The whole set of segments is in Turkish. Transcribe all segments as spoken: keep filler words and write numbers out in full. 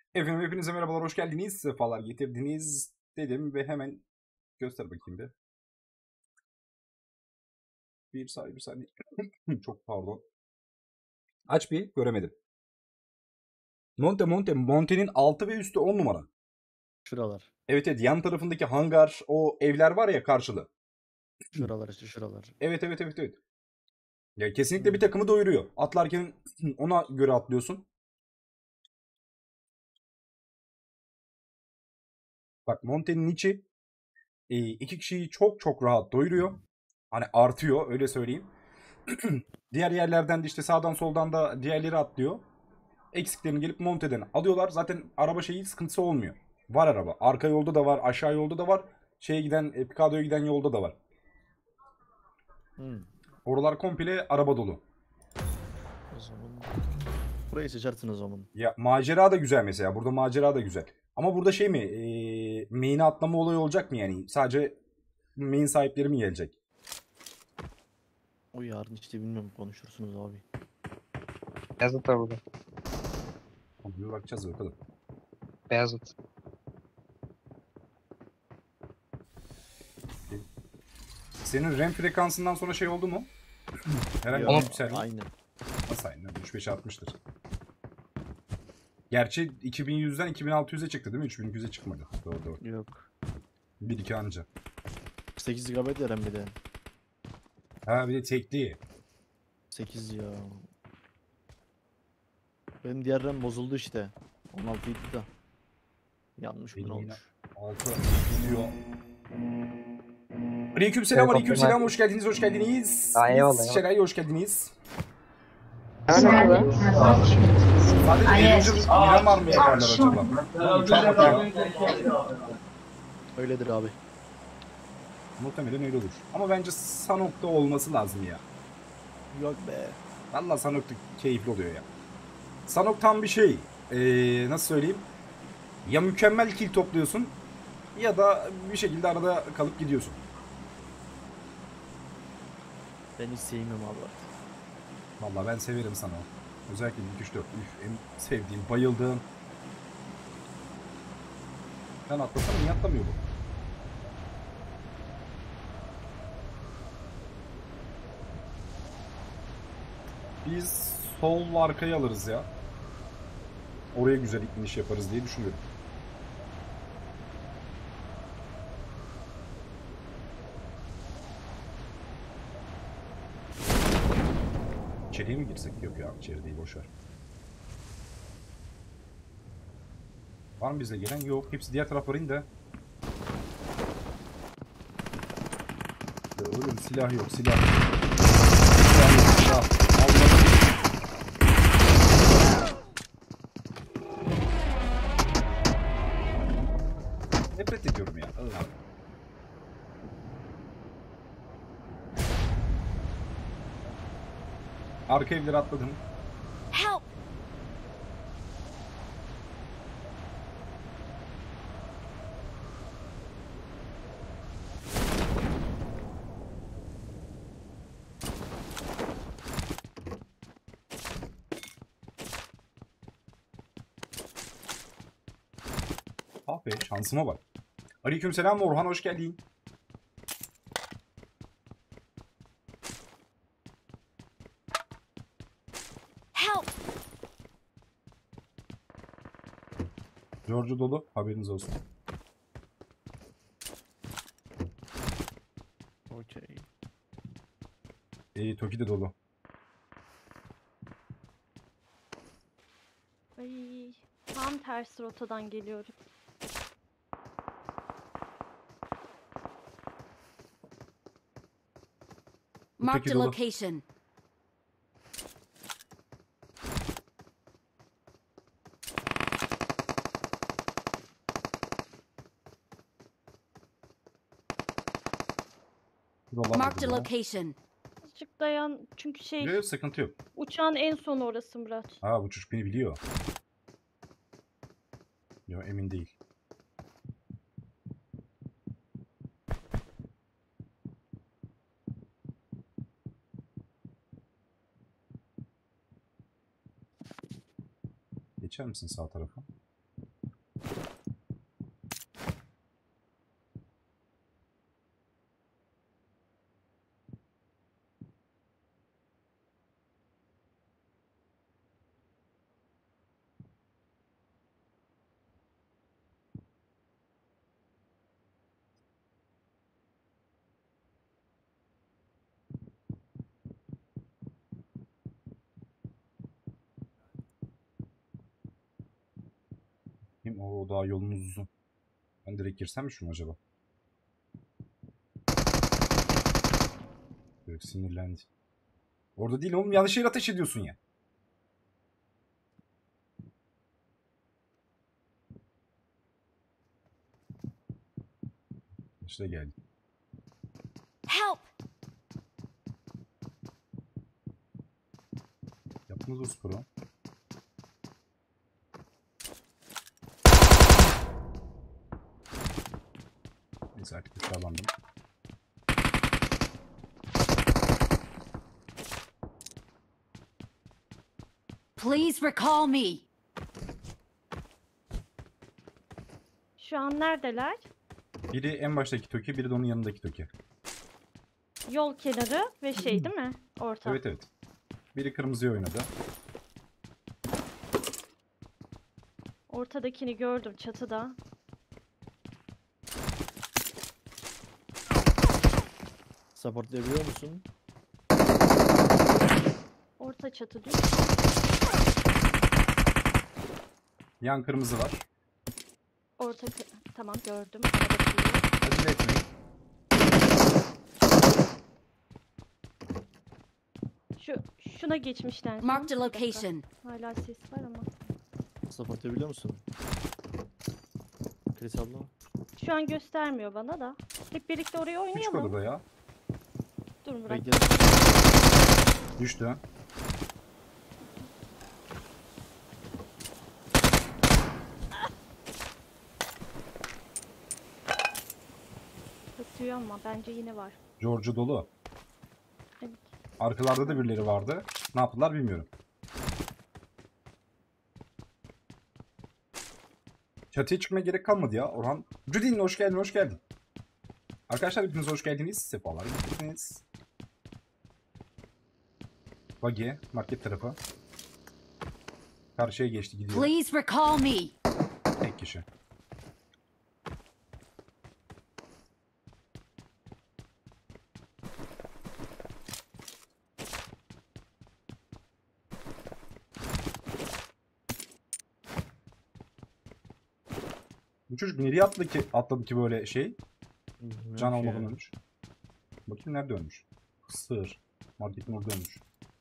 Efendim hepinize merhabalar, hoş geldiniz, sefalar getirdiniz dedim ve hemen göster bakayım bir. Bir saniye, bir saniye. Çok pardon. Aç bir, göremedim. Monte, Monte, Monte'nin altı ve üstü on numara. Şuralar. Evet evet, yan tarafındaki hangar, o evler var ya karşılı. Şuralar işte şuralar. Evet evet evet evet. Ya kesinlikle bir Hmm. takımı doyuruyor. Atlarken ona göre atlıyorsun. Bak Monte'nin içi e, iki kişiyi çok çok rahat doyuruyor. Hani artıyor, öyle söyleyeyim. Diğer yerlerden de işte sağdan soldan da diğerleri atlıyor. Eksiklerini gelip Monte'den alıyorlar. Zaten araba şeyi sıkıntısı olmuyor. Var araba. Arka yolda da var, aşağı yolda da var. Şeye giden, e, Picado'ya giden yolda da var. Hmm. Oralar komple araba dolu. O zaman burayı seçersin o zaman. Ya macera da güzel mesela. Burada macera da güzel. Ama burada şey mi? E, main'e atlama olayı olacak mı yani? Sadece main sahipleri mi gelecek? O yarın işte bilmiyorum konuşursunuz abi. Beyazıt da burada. Bir bakacağız bakalım. Beyazıt. Senin RAM frekansından sonra şey oldu mu? Herhangi bir Ya, yükselme. aynen. Nasıl aynı? üç beş artmıştır. Gerçi iki bin yüzden iki bin altı yüze çıktı değil mi? üç bin iki yüze çıkmadı. Doğru doğru. Yok. bir iki anca. sekiz gigabayt veren bir de. Ha bir de tekli. sekiz ya. Benim diğer RAM bozuldu işte. on altı idi da. Yanlış mı Benim yine olmuş? altı gidiyor. Aleykümselam, Evet, aleykümselam. optimal. Hoş geldiniz, hoş geldiniz. Aa, eyvallah, Biz eyvallah. Şeray, hoş geldiniz. Nerede burada? Sadece Avenger Miramar mı yaparlar acaba? Oğlum, çok bakıyor. Öyledir abi. Muhtemelen öyle olur. Ama bence Sanok'ta olması lazım ya. Yok be. Valla Sanok'ta keyifli oluyor ya. Sanok tam bir şey. Ee, nasıl söyleyeyim? Ya mükemmel kill topluyorsun ya da bir şekilde arada kalıp gidiyorsun. Ben hiç sevmiyorum abi artık. Valla ben severim Sanok. Özellikle ilk üç dört. Üf, en sevdiğim, bayıldığım. Ben atlasam niye atlamıyor bu? Biz sol arkaya alırız ya. Oraya güzel iniş yaparız diye düşünüyorum. İçeriye mi girsek? Yok ya, içeri değil, boşver. Var mı bize gelen? Yok. Hepsi diğer taraflara indi. Öyle bir silah yok, silah. Silah yok, silah. Allah'ım. Nefret ediyorum ya. Allah. Arka evlere atladım. Help! Ah be, şansıma bak. Aleykümselam Orhan, hoş geldin. Help! George dolu, haberiniz olsun. Okey. Ee, Toki de dolu. Ay, tam tersi rotadan geliyorum. Marked Öteki a dolu. location. Buralar da Marked a dolu. location. Azıcık dayan çünkü şey Yok, sıkıntı yok. uçağın en son orası Murat. Ha, bu çocuk beni biliyor. Yok, emin değil. Geçer misin sağ tarafa? Bakayım o daha yolumuz uzun. Ben direkt girsem mi şunu acaba? Böyle sinirlendi. Orada değil oğlum, yanlış yere ateş ediyorsun ya. İşte geldi. Help! Yaptınız o sporu. Neyse artık aşağılandım. Please recall me. Şu an neredeler? Biri en baştaki Toki, biri de onun yanındaki Toki. Yol kenarı ve şey değil mi? Orta. Evet evet. Biri kırmızıya oynadı. Ortadakini gördüm çatıda. Supportlayabiliyor musun? Orta çatı düz. Yan kırmızı var. Orta kı- tamam gördüm. Aradaki. Acele etmeyin. Şu şuna geçmişler. Marked a location. Hala ses var ama. Supportlayabiliyor musun? Chris abla. Şu an göstermiyor bana da. Hep birlikte oraya Küçük oynayalım. odada ya. Dur Murat. Bekle. Düştü. Atıyor ama bence yine var. George'u dolu. Evet. Arkalarda da birileri vardı. Ne yaptılar bilmiyorum. Çatıya çıkmaya gerek kalmadı ya Orhan. Judin hoş geldin, hoş geldin. Arkadaşlar hepiniz hoş geldiniz. Sefalar getirdiniz. Buggy, market tarafı. Karşıya geçti gidiyor. Please recall me. Tek kişi. Bu çocuk nereye atladı ki, atladı ki böyle şey? Bilmiyorum Can ki almadan ya. ölmüş. Bakayım nerede ölmüş? Sığır. Marketin orada ölmüş.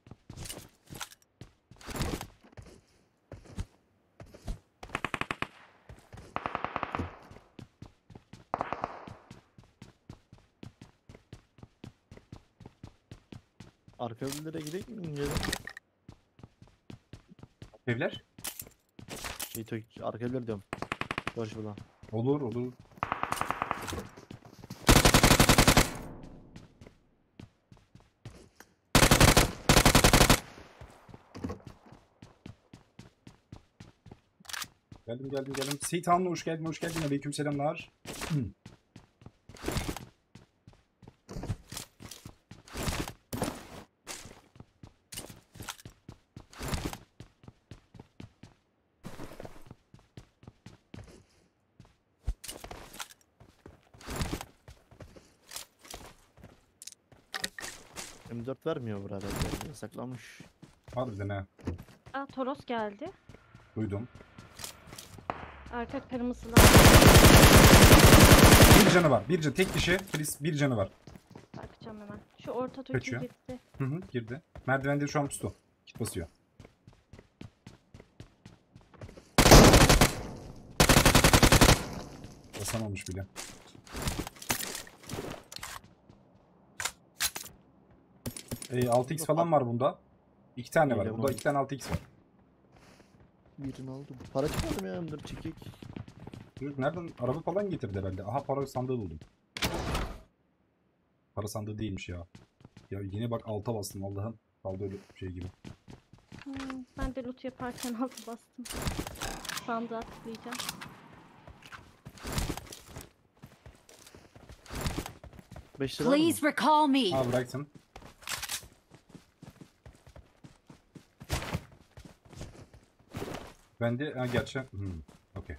Arka evlere gidelim mi inceden? Evler? Şey tök arka evler diyorum. Barış burada. Olur olur. Geldim geldim geldim. Seyit Han'la hoş geldin hoş geldin. Aleyküm selamlar. M dört vermiyor burada. Yasaklanmış. Harbiden ha. Aa Toros geldi. Duydum. Arka kırmızılar. Bir canı var. Bir canı. Tek kişi. Chris bir canı var. Bakacağım hemen. Şu orta toki Kaçıyor. gitti. Hı hı girdi. Merdivende şu an pustu. Kit basıyor. Basamamış bile. E, altı x falan var bunda. İki tane var. İyi, Bunda tamam. iki tane altı x var. Birini aldım. Para çıkmadım ya M dört çekik. Çocuk nereden? Araba falan getirdi herhalde. Aha para sandığı buldum. Para sandığı değilmiş ya. Ya yine bak alta bastım Allah'ım. Kaldı öyle şey gibi. Hmm, ben de loot yaparken altı bastım. Sandığa tıklayacağım. beş lira var mı? Please recall me. Ha bıraktım. Ben de ha gerçi hmm, okey.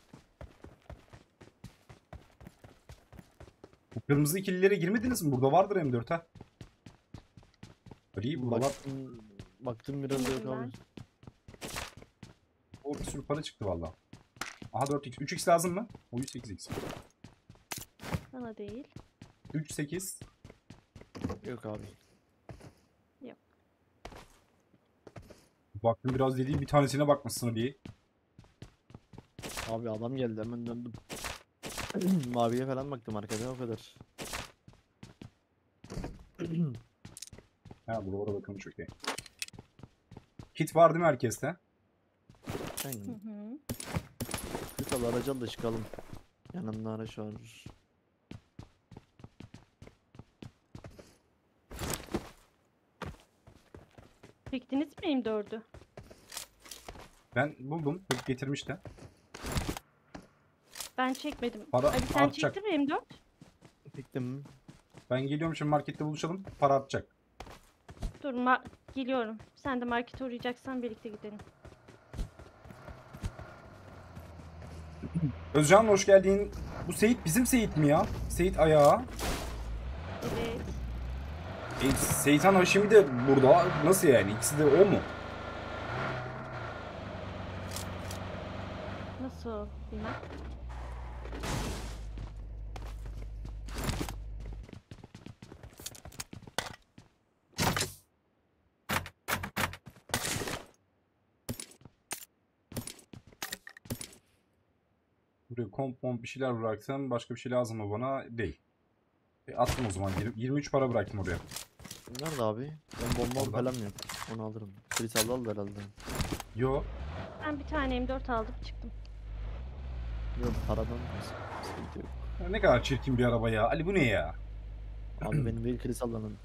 Bu kırmızı ikililere girmediniz mi? Burada vardır M dört ha. İyi burada var. Baktım, baktım biraz da yok Bilmiyorum abi. O bir sürü para çıktı valla. Aha dört x. üç x lazım mı? Oyu sekiz x. Bana değil. üç sekiz. Yok abi. Baktım biraz dediğim bir tanesine bakmışsın bir. Abi adam geldi hemen döndüm. Maviye falan baktım arkada o kadar. Ha burada orada bakalım çok iyi. Kit var değil mi herkeste? Hı Aynen. hı. Bir tane aracı al da çıkalım. Yanında araç var. Çektiniz mi M dördü? Ben buldum. Getirmiş de. Ben çekmedim. Para Ali sen artacak. çektin mi M dört? Çektim. Ben geliyorum şimdi markette buluşalım. Para atacak. Dur ma- geliyorum. Sen de markete uğrayacaksan birlikte gidelim. Özcan hoş geldin. Bu Seyit bizim Seyit mi ya? Seyit ayağı. Evet. E, Seyitan Haşimi de burada. Nasıl yani? İkisi de o mu? Nasıl bilmem. Buraya komp pomp bir şeyler bıraktım. Başka bir şey lazım mı bana? Değil. E, attım o zaman. yirmi üç para bıraktım oraya. Nerede abi? Ben bomba Orada. falan yok. Onu alırım. Kriz aldı herhalde. Yo. Ben bir tane M dört aldım çıktım. Yok paradan sıkıntı yok. Ya ne kadar çirkin bir araba ya. Ali bu ne ya? Abi benim değil kriz alanın.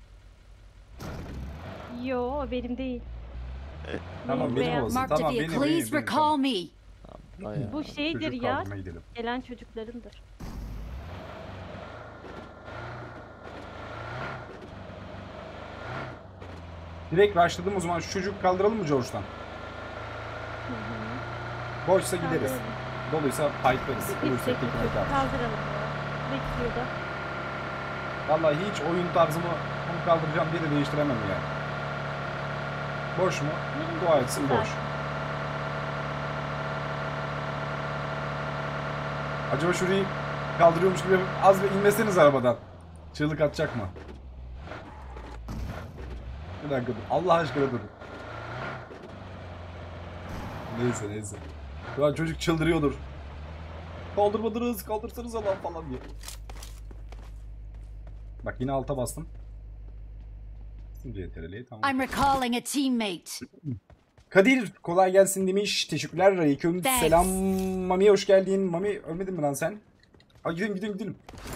Yo o benim değil. Tamam benim beyaz- olsun. Marked a Tamam vehicle. benim benim. Please benim, recall tamam. me. Bayağı. Bu şeydir Çocuk ya. kaldırmaya gidelim. Gelen çocuklarındır. Direkt rushladım o zaman. Şu çocuk kaldıralım mı George'dan? Hı hı. Boşsa gideriz. Kaldıralım. Doluysa paytlarız. Biz Olursa çektik, tekrar atarız. kaldıralım ya. Bekliyor da. Vallahi hiç oyun tarzımı onu kaldıracağım diye de değiştiremem yani. Boş mu? Dua etsin Güzel. boş. Acaba şurayı kaldırıyormuş gibi az bir inmeseniz arabadan. Çığlık atacak mı? Bir dakika dur. Allah aşkına dur. Neyse neyse. Şu an çocuk çıldırıyordur. Kaldırmadınız, kaldırsanız lan falan diye. Bak yine alta bastım. C T R L'yi tamam. I'm recalling a teammate. Kadir kolay gelsin demiş. Teşekkürler. Aleyküm Thanks. selam. Mami hoş geldin. Mami ölmedin mi lan sen? Hadi gidelim gidelim gidelim.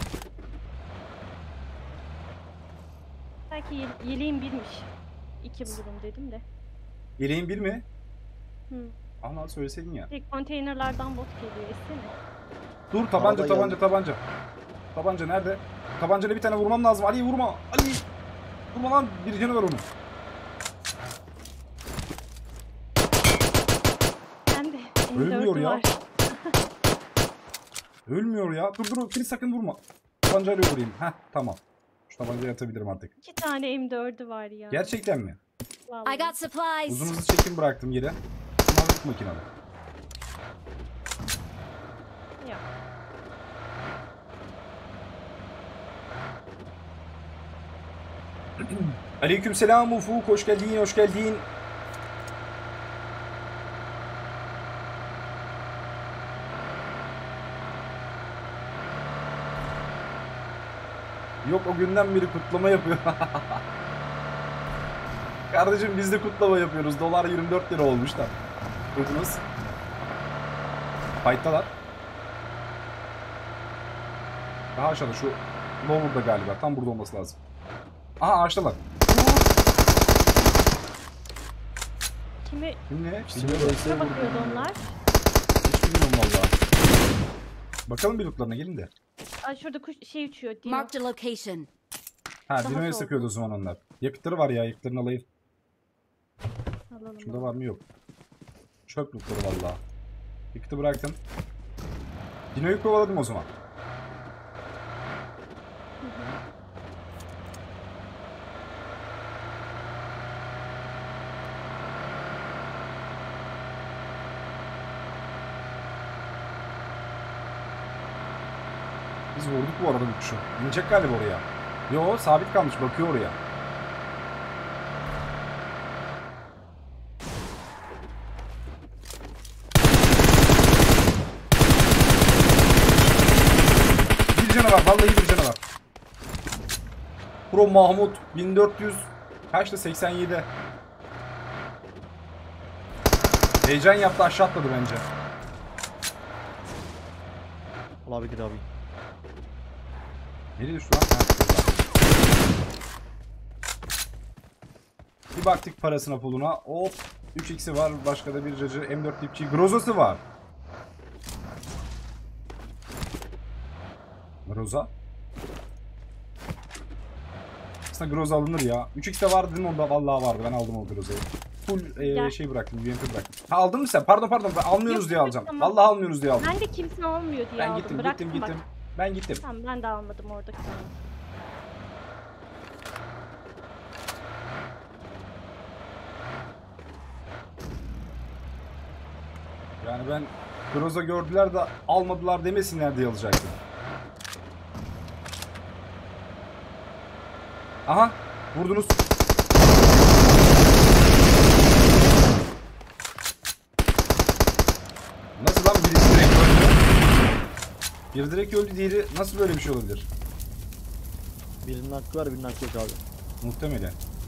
Belki ye- yeleğim birmiş. İki bulurum dedim de. Yeleğin bir mi? Hı. Ana söyleseydin ya. Şey, konteynerlardan bot geliyor. Etsene. Dur tabanca Araba tabanca geldi. tabanca. Tabanca nerede? Tabancayla bir tane vurmam lazım. Ali vurma. Ali. Vurma lan. Bir canı var onun. Ben de M Ölmüyor dördü ya. var. Ölmüyor ya. Dur dur. Fili sakın vurma. Tabancayla vurayım. Heh tamam. Şu tabancayı atabilirim artık. İki tane M dördü var ya. Gerçekten mi? Vallahi. I got supplies. Uzun hızlı çekim bıraktım yere. Mavi makinalı. Ya. Aleykümselam Ufuk. Hoş geldin. Hoş geldin. Yok o günden beri kutlama yapıyor. Kardeşim biz de kutlama yapıyoruz. Dolar yirmi dört lira olmuş da. Duydunuz? Fight'talar. Daha aşağıda şu Lower'da galiba. Tam burada olması lazım. Aha ağaçtalar. Kimi Kim ne? Şimdi Bilmiyorum. neyse kime bakıyordu vurdum. onlar? Hiç bilmiyorum valla. Bakalım bir lootlarına gelin de. Aa, şurada kuş şey uçuyor. Dino. Marked a location. Ha Daha Dino'ya sol. sıkıyordu o zaman onlar. Yakıtları var ya yakıtlarını alayım. Alalım. Şunda var mı yok. Çöp lootları valla. Yakıtı bıraktım. Dino'yu kovaladım o zaman. Biz vurduk bu arada bu kuşu. İnecek galiba oraya. Yo, sabit kalmış, bakıyor oraya. Bir canavar, vallahi bir canavar. Pro Mahmut bin dört yüz kaçtı, seksen yedi. Heyecan yaptı, aşağı atladı bence. Olabilir abi. Nereye düştü lan? Ha, şurada. Bir baktık parasına puluna. Hop. üç x'i var. Başka da bir cacı. M dört dipçi. Groza'sı var. Groza. Aslında Groza alınır ya. üç x de vardı değil mi onda? Vallahi vardı. Ben aldım o Groza'yı. Full e, Gel. şey bıraktım. U M P bıraktım. Ha, aldın mı sen? Pardon pardon. Ben almıyoruz Yok, diye yok, alacağım. tamam. Vallahi almıyoruz diye aldım. Ben de kimse almıyor diye Ben aldım. gittim Bıraktım gittim bak. gittim. Ben gittim. Tamam, ben de almadım oradaki tane. Yani ben Groza gördüler de almadılar demesinler diye alacaktım. Aha, vurdunuz. Nasıl lan, biri direkt öldü? Biri direkt öldü, diğeri nasıl böyle bir şey olabilir? Birinin hakkı var, birinin hakkı yok abi. Muhtemelen.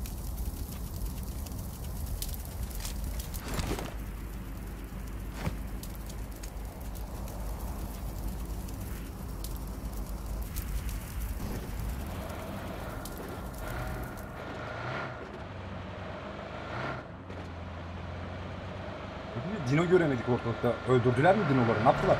Dino göremedik ortalıkta. Öldürdüler mi dinoları? Ne yaptılar?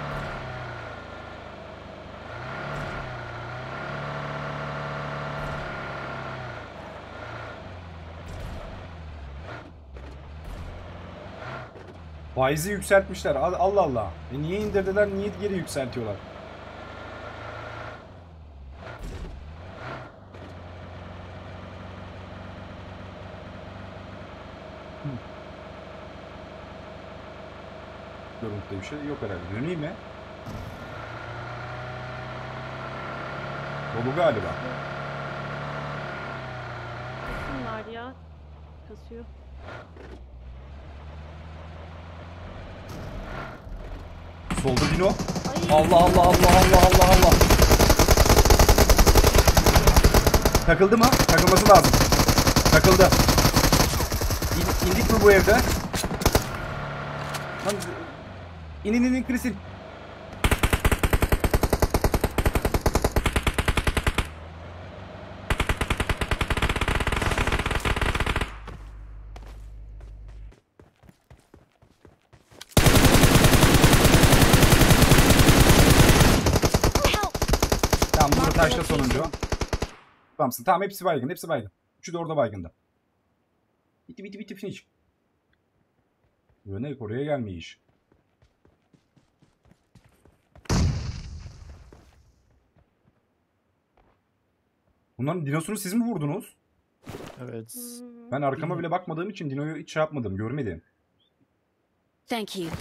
Faizi yükseltmişler. Allah Allah. E niye indirdiler? Niye geri yükseltiyorlar? Görüntüde bir şey yok herhalde. Döneyim mi? Dolu galiba. Kim var ya? Kasıyor. Solda dino. Ay. Allah Allah Allah Allah Allah Allah. Takıldı mı? Takılması lazım. Takıldı. İn, indik mi bu evde? Lan, İn in in in Chris'in. Tamam, burada taşla sonuncu. Tamamsın. Tamam, hepsi baygın, hepsi baygın. Üçü de orada baygındı. Bitti bitti bitti, finish. Yönelik oraya gelmiyor iş. Bunların dinosunu siz mi vurdunuz? Evet. Hmm. Ben arkama bile bakmadığım için dinoyu hiç şey yapmadım, görmedim. Thank you.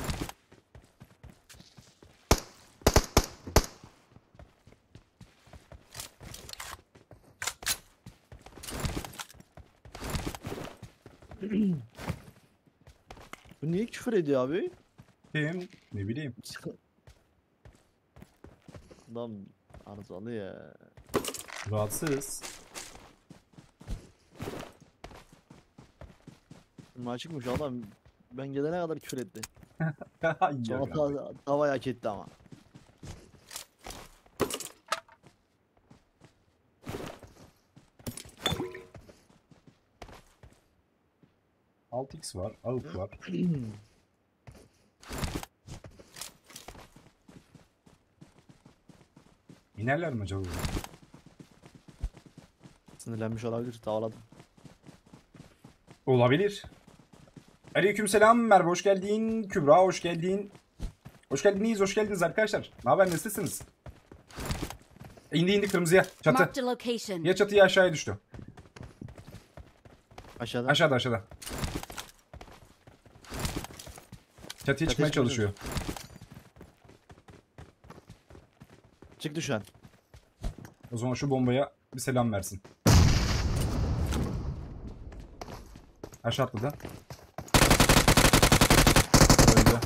Bu niye küfür ediyor abi? Kim? Ne bileyim. Adam arızalı ya. Rahatsız. Açıkmış adam. Ben gelene kadar küfür etti. İyi Sonra aga. ta tavayı hak etti ama. altı x var, A W P var. İnerler mi acaba? Sinirlenmiş olabilir. Tavaladım. Olabilir. Aleykümselam Merve, hoş geldin. Kübra hoş geldin. Hoş geldiniz, hoş geldiniz arkadaşlar. Ne haber, nasılsınız? İndi indi kırmızıya, çatı. Marked a location. Ya çatıya aşağıya düştü. Aşağıda. Aşağıda aşağıda. Çatıya çıkmaya çıkmaya çalışıyor. Çık düşen. O zaman şu bombaya bir selam versin. Aşağı atladı. Öldü.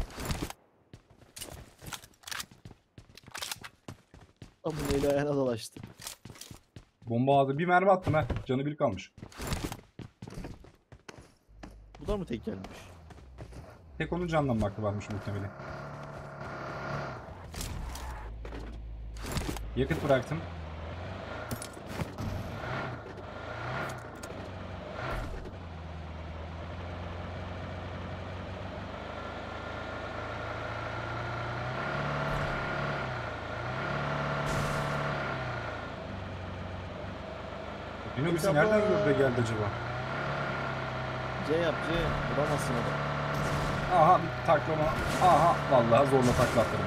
Tam neyle ayağına dolaştı. Bomba aldı. Bir mermi attım ha. Canı bir kalmış. Bu da mı tek gelmiş? Tek onun canından vakti varmış muhtemelen. Yakıt bıraktım. Bino bizi nereden gördü de geldi acaba? C yap C. Vuramazsın onu. Aha bir taklama. Aha vallahi zorla takla attırdım.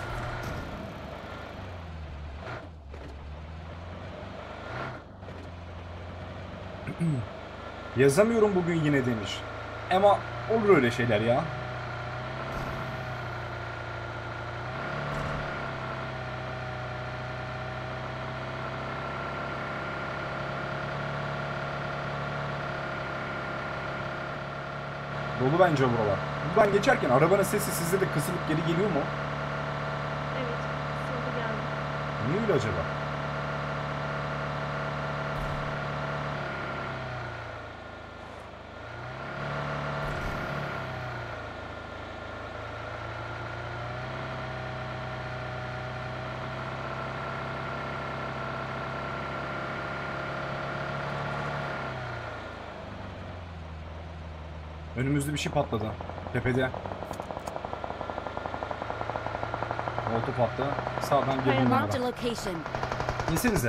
Yazamıyorum bugün yine demiş. Ama olur öyle şeyler ya. Dolu bence buralar. Buradan geçerken arabanın sesi sizde de kısılıp geri geliyor mu? Evet. Sonra geldi. Niye öyle acaba? Önümüzde bir şey patladı. Tepede. Molotof attı. Sağdan girdim Marked a onlara. location. İnsenize.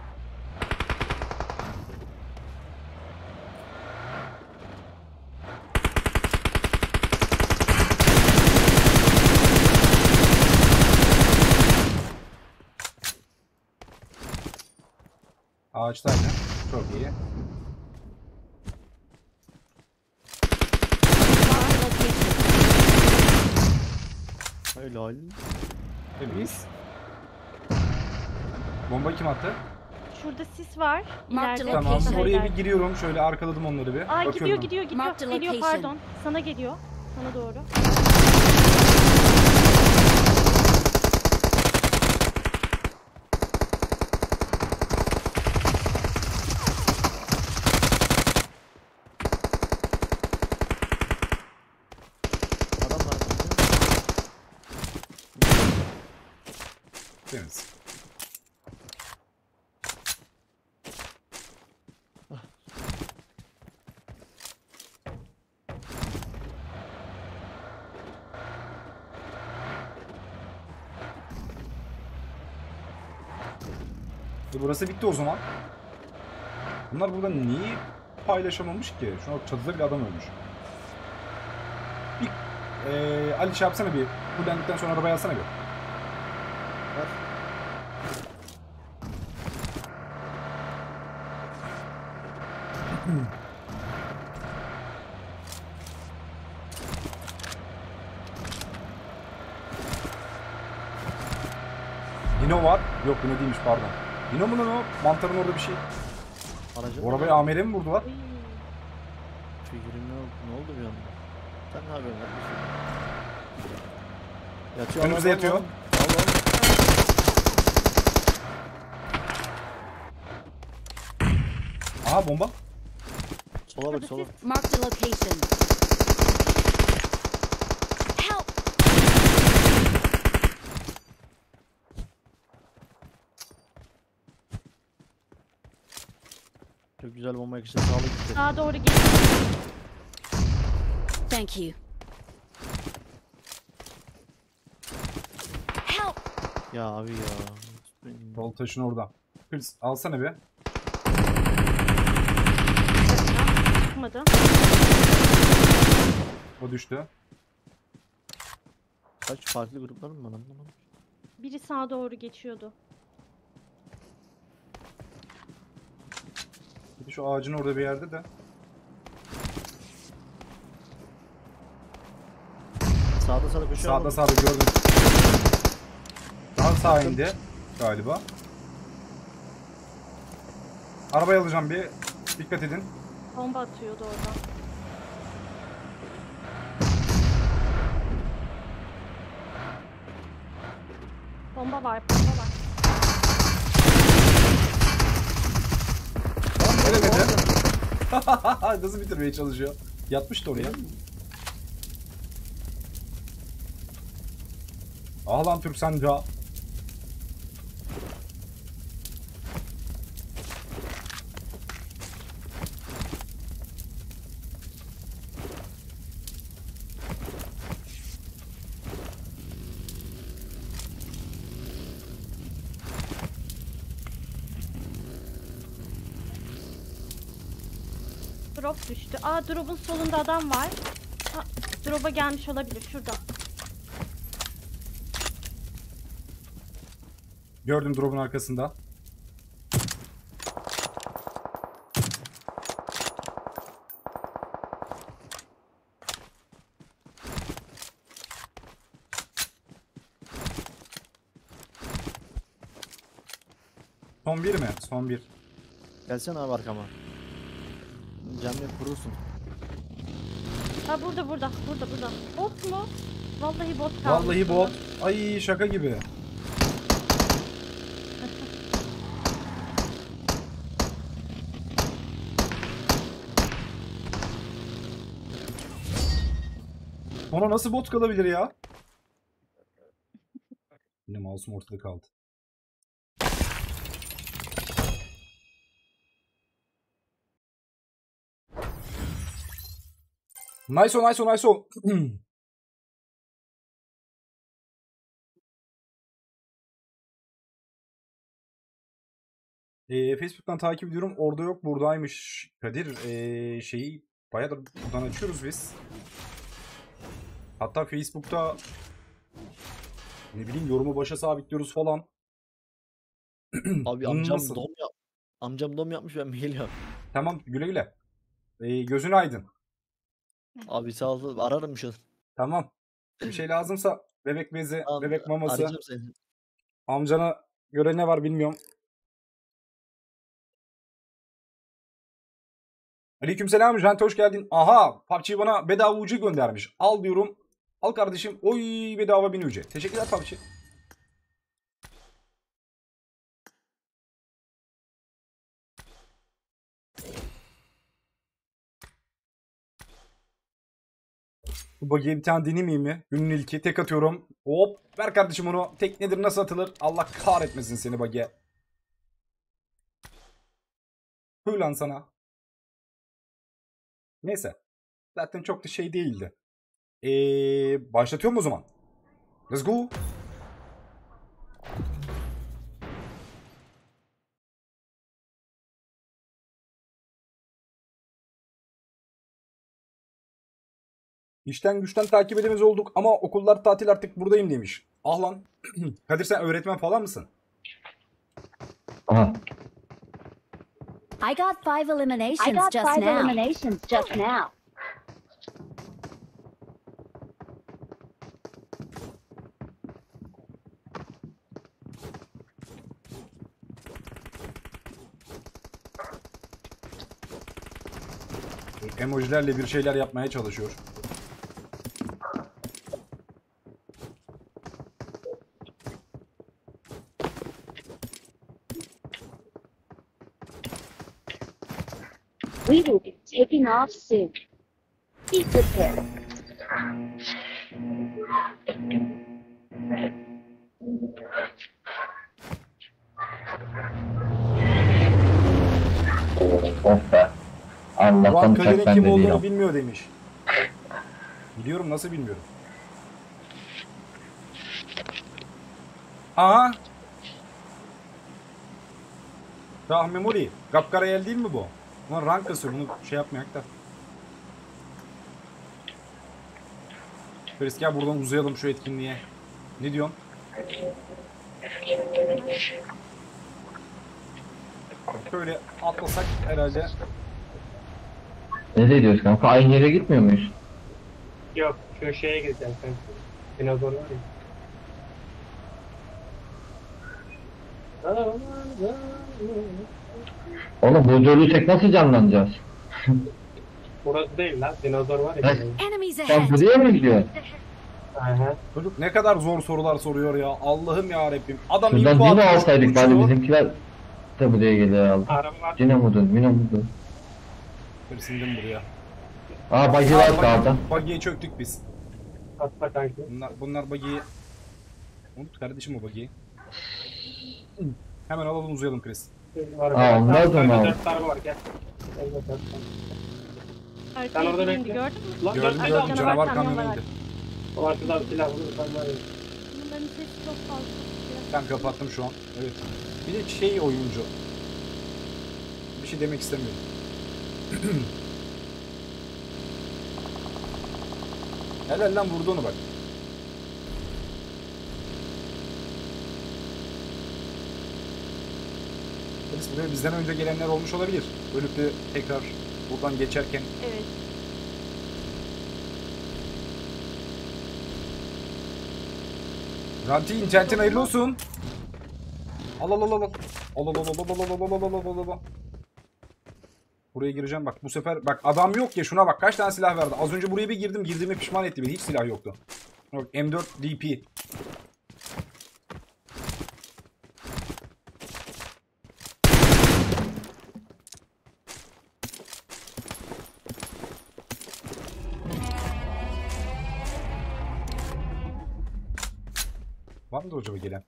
Ağaçtaydı. Çok iyi. Marked a location. Helal. Temiz. Bomba kim attı? Şurada sis var. Marked İleride. Tamam. Location. Oraya bir giriyorum. Şöyle arkaladım onları bir. Aa Bakıyorum gidiyor ben. gidiyor gidiyor. Marked Geliyor location. pardon. Sana geliyor. Sana doğru. Adam var. Temiz. E burası bitti o zaman. Bunlar burada niye paylaşamamış ki? Şuna bak, çatıda bir adam ölmüş. Bir eee Ali şey yapsana bir. Kullendikten sonra arabaya alsana bir. Var. Dino var. Yok Dino değilmiş pardon. Dino mu lan o? Mantarın orada bir şey. Aracı Bu arabaya A M R mi vurdular? Uy. Figürün ne oldu? Ne oldu bir anda? Sen ne yapıyorsun kardeşim? Yatıyor. Önümüze al, al, yatıyor. al. Al al. Aha bomba. Sola bak Şurada sola. sis. Marked a location. Help! Çok güzel bomba yakıştı. Sağlık gitti. Sağa doğru geliyor. Thank you. Help! Ya abi ya. Sol taşın orada. Kız alsana bir. Çıkmadı. O düştü. Kaç farklı gruplar mı var anlamadım. Biri sağa doğru geçiyordu. Bir de şu ağacın orada bir yerde de. Sağda sağda koşuyor. Sağda sağda gördüm. Daha sağa indi. galiba. Arabayı alacağım bir. Dikkat edin. Bomba atıyordu oradan. Bomba var, bomba var. Gelemedi. Nasıl bitirmeye çalışıyor? Yatmıştı oraya. Ah lan Türk sancağı. Drop düştü. Aa, drop'un solunda adam var. Ha, drop'a gelmiş olabilir şurada. Gördüm drop'un arkasında. Son bir mi? Son bir. Gelsene abi arkama. Camla kurursun. Ha, burada burada burada burada. Bot mu? Vallahi bot kaldı. Vallahi bot. Ay şaka gibi. Ona nasıl bot kalabilir ya? Yine mouse'um ortada kaldı. Nice o, nice o, nice o. Ee, Facebook'tan takip ediyorum. Orada yok, buradaymış. Kadir, ee, şeyi bayağıdır buradan açıyoruz biz. Hatta Facebook'ta ne bileyim yorumu başa sabitliyoruz falan. Abi Bunun amcam nasıl? dom yap. Amcam dom yapmış, ben geliyorum. Tamam, güle güle. Ee, gözün aydın. Abi sağ ol, ararım şu an. Tamam. Bir şey lazımsa bebek bezi, Tamam, bebek maması. arayacağım seni. Amcana göre ne var bilmiyorum. Aleykümselam, Jante hoş geldin. Aha, P U B G bana bedava ucu göndermiş. Al diyorum. Al kardeşim. Oy, bedava bin ucu. Teşekkürler P U B G. Bu bug'ye bir tane deneyeyim mi? Günün ilki. Tek atıyorum. Hop. Ver kardeşim onu. Tek nedir, nasıl atılır? Allah kahretmesin seni bug'ye. Huy lan sana. Neyse. Zaten çok da şey değildi. Eee başlatıyorum o zaman. Let's go. İşten güçten takip edemez olduk ama okullar tatil, artık buradayım demiş. Ah lan. Kadir, sen öğretmen falan mısın? Aha. I got five eliminations I got just five now. eliminations just now. Emojilerle bir şeyler yapmaya çalışıyor. We will be taking off soon. Be prepared. Oh be. Allah'tan Ulan uçak Kadir'in kim bende değil. olduğunu bilmiyor demiş. Biliyorum, nasıl bilmiyorum. Aha. Rah Memori. Kapkara el değil mi bu? Ulan rank kasıyor, bunu şey yapmayak da. Feris gel buradan uzayalım şu etkinliğe. Ne diyorsun? Şöyle atlasak herhalde. Nereye gidiyoruz kanka? Aynı yere gitmiyor muyuz? Yok, şu şeye gideceğim sen. Dinozor var ya. Oğlum bu ölürsek nasıl canlanacağız? Burası değil lan. Dinozor var ya. Evet. Enemies Sen ahead! buraya mı gidiyorsun? Aha. Çocuk ne kadar zor sorular soruyor ya. Allah'ım ya Rabbim. Adam Şuradan info Dino atmış, alsaydık bari uçuyor. bizimkiler de buraya geliyor herhalde. Araba var. Dino mudur, Mino mudur? Sindim buraya. Aa bacı var sağda. Buggy'ye çöktük biz. Atla kanki. Bunlar, bunlar buggy'yi... Unut kardeşim o buggy'yi. Hemen alalım uzayalım Chris. Var, Aa, onlar da mı aldı? Dört araba var gel. Gel bakalım. Sen Arkaya orada indi bekle. gördün mü? Lan Gördüm dört gördüm araba. canavar kamyon kamyonu var. indi. O arkadan silah vurursan var ya. Bunların sesi çok fazla. Ben kapattım şu an. Evet. Bir de şey oyuncu. Bir şey demek istemiyorum. Helal lan vurdu onu bak. Polis buraya bizden önce gelenler olmuş olabilir. Ölüp de tekrar buradan geçerken. Evet. Ranti internetin hayırlı olsun. Al al al al. Al al al al al al al al al al al. Buraya gireceğim bak bu sefer bak adam yok ya şuna bak kaç tane silah verdi. Az önce buraya bir girdim girdiğime pişman etti beni hiç silah yoktu. Bak M dört D P. Var mıdır acaba gelen?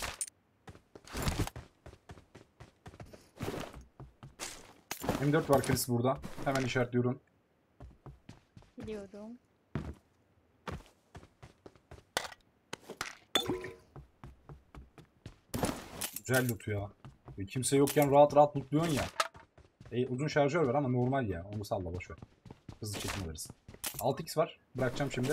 M dört var Chris burada. Hemen işaretliyorum. Biliyorum. Güzel loot ya. E, kimse yokken rahat rahat lootluyorsun ya. E, uzun şarjör var ama normal ya. Onu salla boşver. Hızlı çekim alırız. altı x var. Bırakacağım şimdi.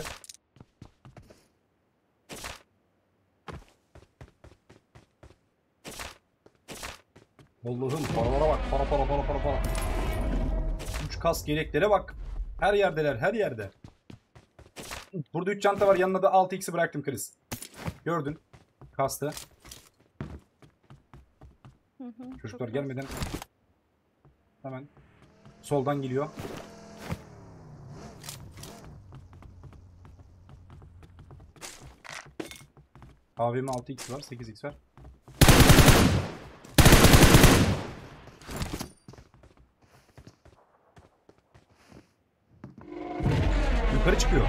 Allah'ım paralara bak. Para para para para para. üç kas yeleklere bak. Her yerdeler her yerde. Burada üç çanta var. Yanına da altı x'i bıraktım Chris. Gördün. Kastı. Hı hı, Çocuklar çok gelmeden hemen soldan geliyor. A V M altı x var, sekiz x var. Yukarı çıkıyor.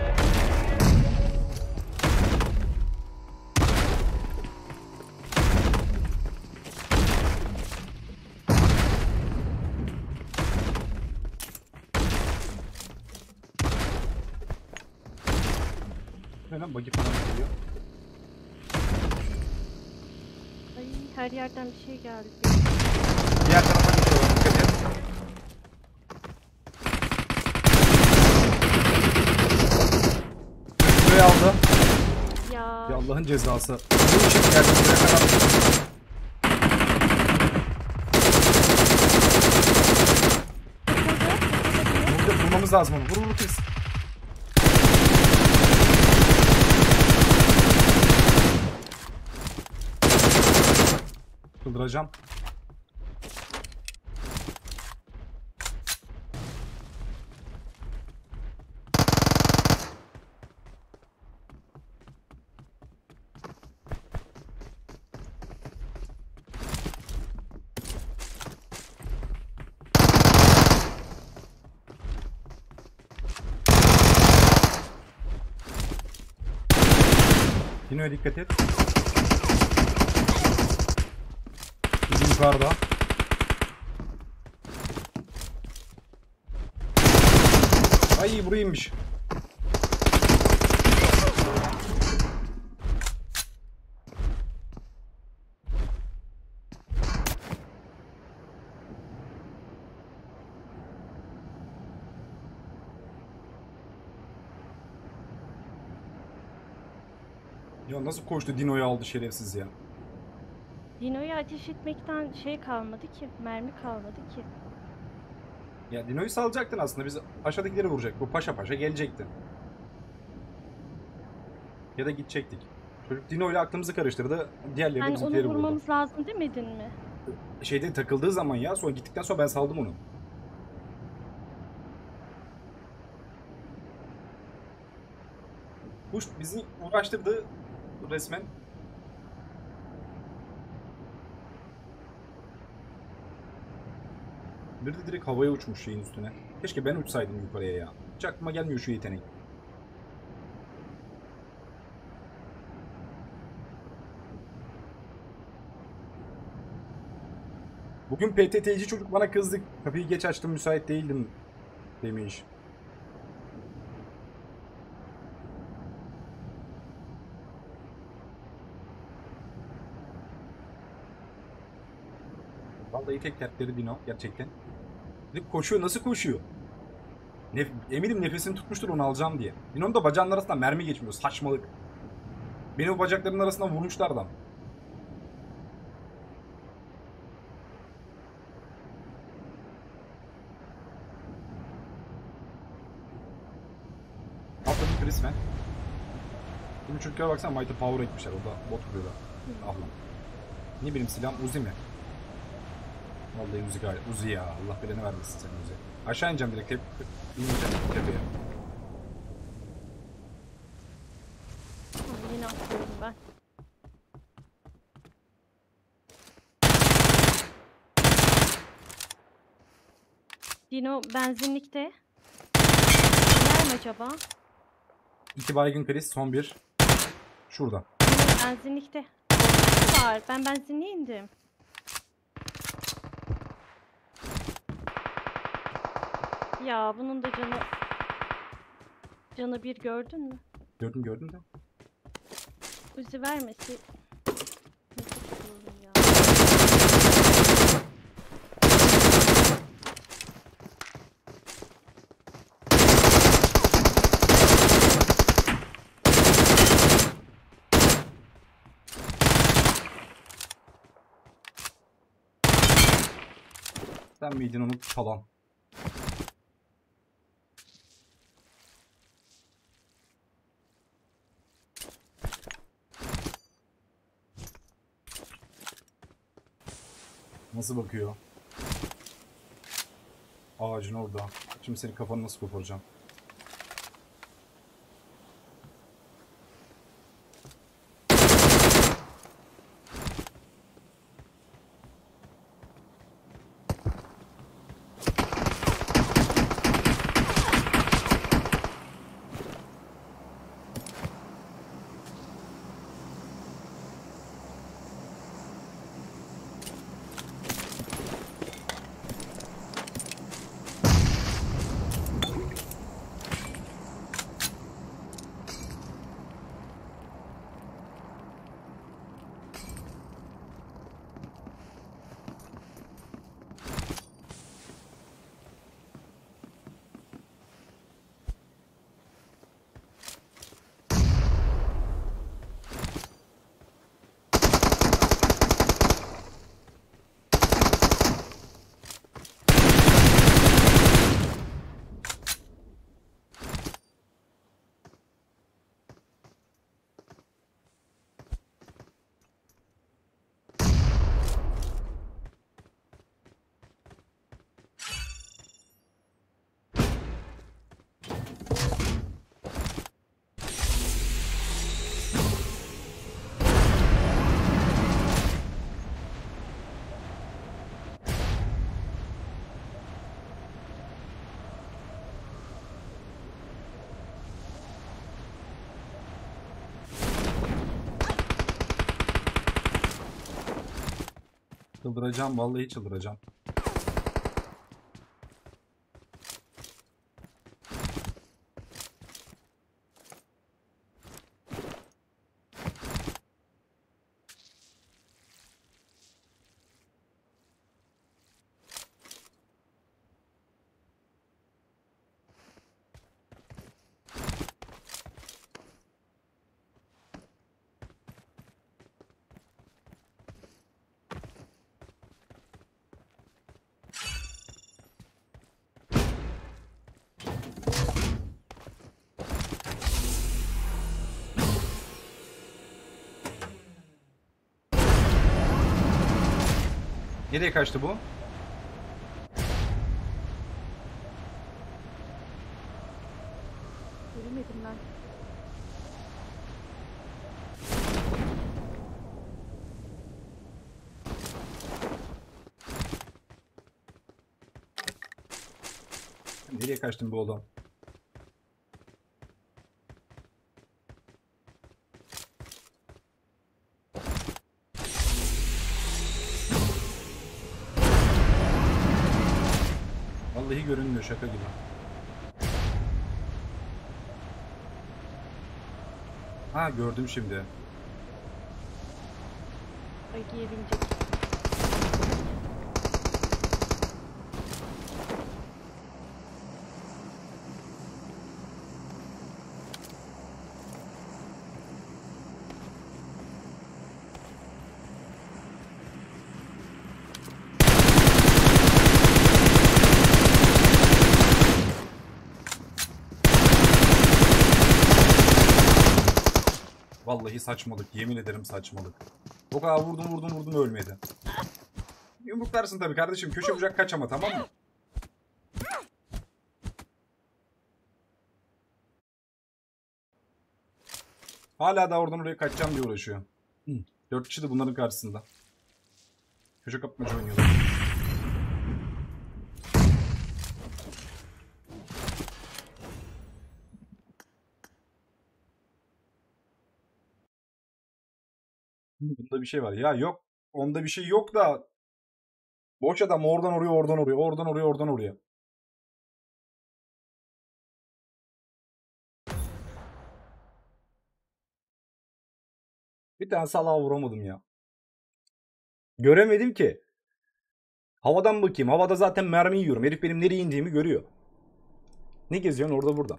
Hemen buggy falan geliyor. Ay, her yerden bir şey geldi. Diğer tarafa geçiyorlar. Dikkat et. Şuraya aldı. Ya. Ya Allah'ın cezası. Bu için geldi buraya kadar. Burada bulmamız lazım onu. Vur vur kes. Kıldıracağım. Dino'ya dikkat et. Bizim yukarıda. Ay buraya inmiş. Ya nasıl koştu Dino'yu aldı şerefsiz ya. Dino'yu ateş etmekten şey kalmadı ki. Mermi kalmadı ki. Ya Dino'yu salacaktın aslında. Biz aşağıdakileri vuracak. Bu paşa paşa gelecekti. Ya da gidecektik. Çocuk Dino ile aklımızı karıştırdı. Diğerleri de Yani onu bizimkileri vurdu. vurmamız lazım demedin mi? Şeyde takıldığı zaman ya, sonra gittikten sonra ben saldım onu. Bu bizi uğraştırdı resmen. Bir de direkt havaya uçmuş şeyin üstüne. Keşke ben uçsaydım yukarıya ya. Hiç aklıma gelmiyor şu yetenek. Bugün P T T'ci çocuk bana kızdı. Kapıyı geç açtım, müsait değildim demiş. Vallahi tek dertleri Dino gerçekten. Bir de koşuyor, nasıl koşuyor? Nef eminim nefesini tutmuştur onu alacağım diye. Dino'nun da bacağının arasından mermi geçmiyor. Saçmalık. Beni o bacaklarının arasından vurmuşlar adam. Atladı Chris ben. Şimdi çocuklara baksana, Mighty Power'a gitmişler. Orada bot kuruyorlar. Ah lan. Ne bileyim, silahım Uzi mi? Vallahi Uzi gayet. Uzi ya. Allah belanı vermesin senin Uzi. Aşağı ineceğim direkt. Tep ineceğim tepeye. Ama yine atlıyorum ben. Dino benzinlikte. Nerede acaba? İki baygın Chris. Son bir. Şurada. Dino benzinlikte. Orada var. Ben benzinliğe indim. Ya bunun da canı... Canı bir gördün mü? Gördüm gördüm de. Uzi vermesi... Ne kötü olur ya. Sen miydin onu çalan? Nasıl bakıyor? Ağacın orada. Şimdi senin kafanı nasıl koparacağım? Çıldıracağım, vallahi çıldıracağım. Nereye kaçtı bu? Göremedim ben. Nereye kaçtın bu oğlum? Vallahi görünmüyor, şaka gibi. Ha, gördüm şimdi. Bagiye binecek. Vallahi saçmalık, yemin ederim saçmalık. O kadar vurdum vurdum vurdum ölmedi. Yumruklarsın tabii kardeşim, köşe bucak kaç ama, tamam mı? Hala da oradan oraya kaçacağım diye uğraşıyor. Hı. Dört kişi de bunların karşısında. Köşe kapmaca oynuyorlar. Bunda bir şey var. Ya yok. Onda bir şey yok da. Boş adam oradan oraya oradan oraya. Oradan oraya oradan oraya. Bir tane salağa vuramadım ya. Göremedim ki. Havadan bakayım. Havada zaten mermi yiyorum. Herif benim nereye indiğimi görüyor. Ne geziyorsun orada burada?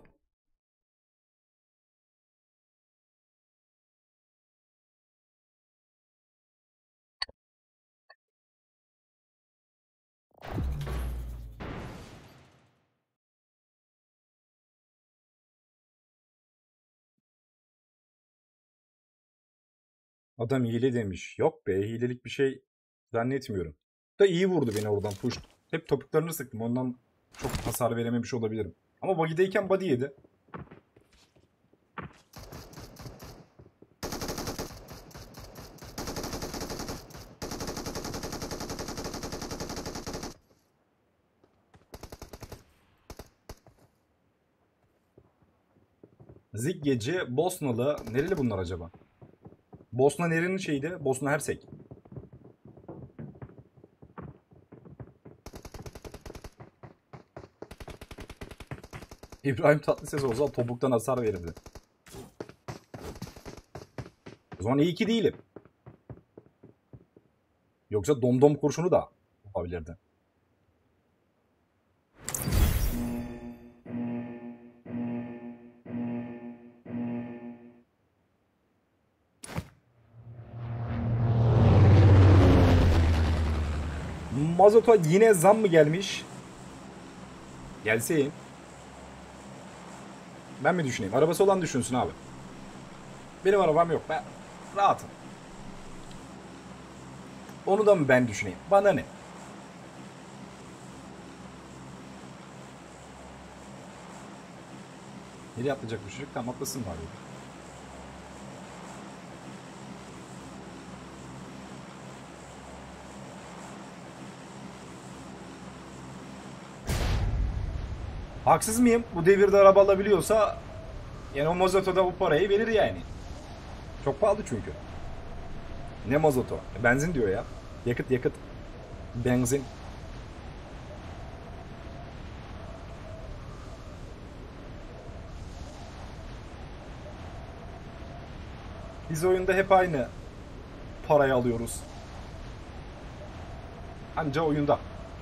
Adam hile demiş. Yok be, hilelik bir şey zannetmiyorum. Da iyi vurdu beni oradan, push. Hep topuklarını sıktım. Ondan çok hasar verememiş olabilirim. Ama body'deyken body yedi. Ziggeci, Bosnalı. Nereli bunlar acaba? Bosna nerenin şeydi? Bosna Hersek. İbrahim Tatlıses olsa topuktan hasar verirdi. O zaman iyi ki değilim. Yoksa domdom kurşunu da yapabilirdi. Mazota yine zam mı gelmiş? Gelsin. Ben mi düşüneyim? Arabası olan düşünsün abi. Benim arabam yok. Ben rahatım. Onu da mı ben düşüneyim? Bana ne? Nereye atlayacak bu çocuk? Tam atlasın bari. Haksız mıyım? Bu devirde araba alabiliyorsa yani o Mazot'a da bu parayı verir yani. Çok pahalı çünkü. Ne mazotu? Benzin diyor ya. Yakıt yakıt. Benzin. Biz oyunda hep aynı parayı alıyoruz. Anca oyunda.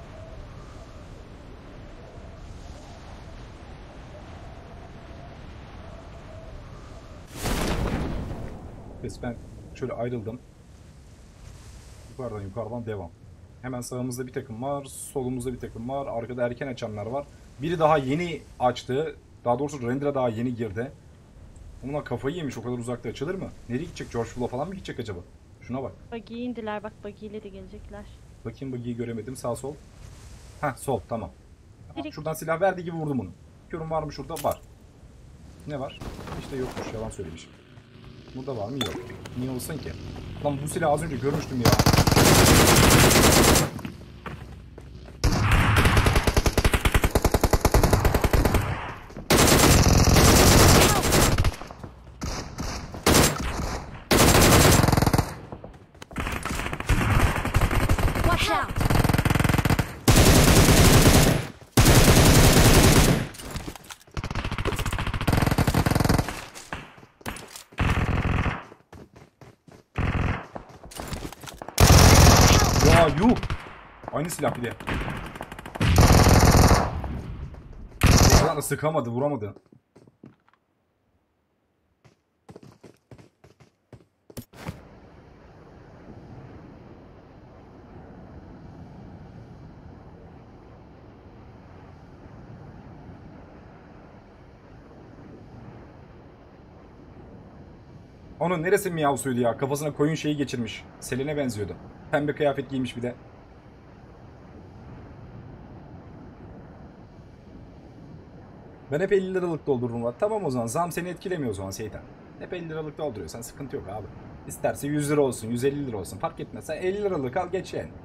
Neyse ben şöyle ayrıldım. Yukarıdan yukarıdan devam. Hemen sağımızda bir takım var. Solumuzda bir takım var. Arkada erken açanlar var. Biri daha yeni açtı. Daha doğrusu render'a daha yeni girdi. Bunlar kafayı yemiş. O kadar uzakta açılır mı? Nereye gidecek? George Bull'a falan mı gidecek acaba? Şuna bak. Bagiye indiler bak, bagiyle de gelecekler. Bakayım buggy'yi göremedim. Sağ sol. Heh sol tamam. Tamam, Direkt- şuradan silah verdiği gibi vurdum onu. Körüm var mı şurada? Var. Ne var? İşte yokmuş. Yalan söylemişim. Burada var mı? Yok. Niye olsun ki? Lan bu silahı az önce görmüştüm ya. Watch out! Ya yuh! Aynı silah bir de. Oradan da sıkamadı, vuramadı. Onun neresi miyavsuydu ya? Kafasına koyun şeyi geçirmiş. Selin'e benziyordu. Pembe kıyafet giymiş bir de. Ben hep elli liralık doldururum var. Tamam o zaman. Zam seni etkilemiyor o zaman Seytan. Hep elli liralık dolduruyorsan sıkıntı yok abi. İsterse yüz lira olsun, yüz elli lira olsun. Fark etmez. Sen elli liralık al geç yani.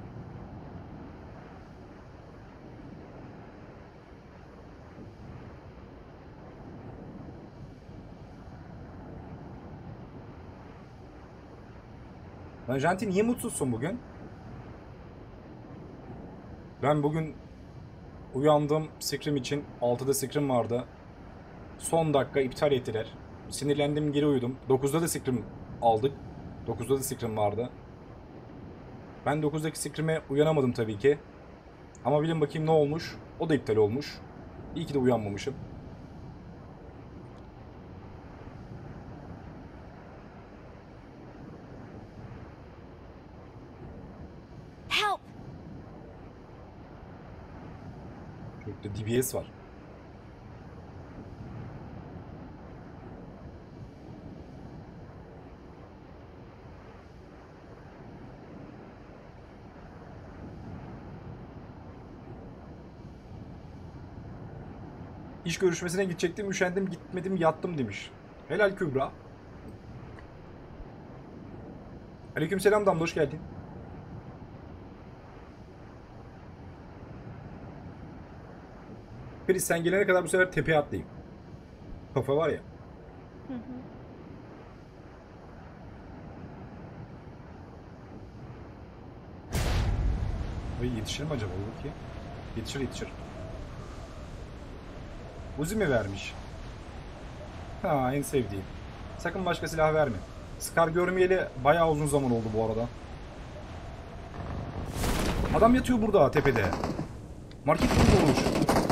Lan Janti niye mutsuzsun bugün? Ben bugün uyandım scrim için. altıda scrim vardı. Son dakika iptal ettiler. Sinirlendim geri uyudum. dokuzda da scrim aldık. dokuzda da scrim vardı. Ben dokuzdaki scrime uyanamadım tabii ki. Ama bilin bakayım ne olmuş. O da iptal olmuş. İyi ki de uyanmamışım. Help! Şurada D B S var. İş görüşmesine gidecektim, üşendim, gitmedim, yattım demiş. Helal Kübra. Aleykümselam Damla, hoş geldin. Chris sen gelene kadar bu sefer tepeye atlayayım. Kafa var ya. Hı hı. Ay yetişir mi acaba bu ki? Yetişir yetişir. Uzi mi vermiş? Ha en sevdiğim. Sakın başka silah verme. Scar görmeyeli bayağı uzun zaman oldu bu arada. Adam yatıyor burada tepede. Market burada olmuş.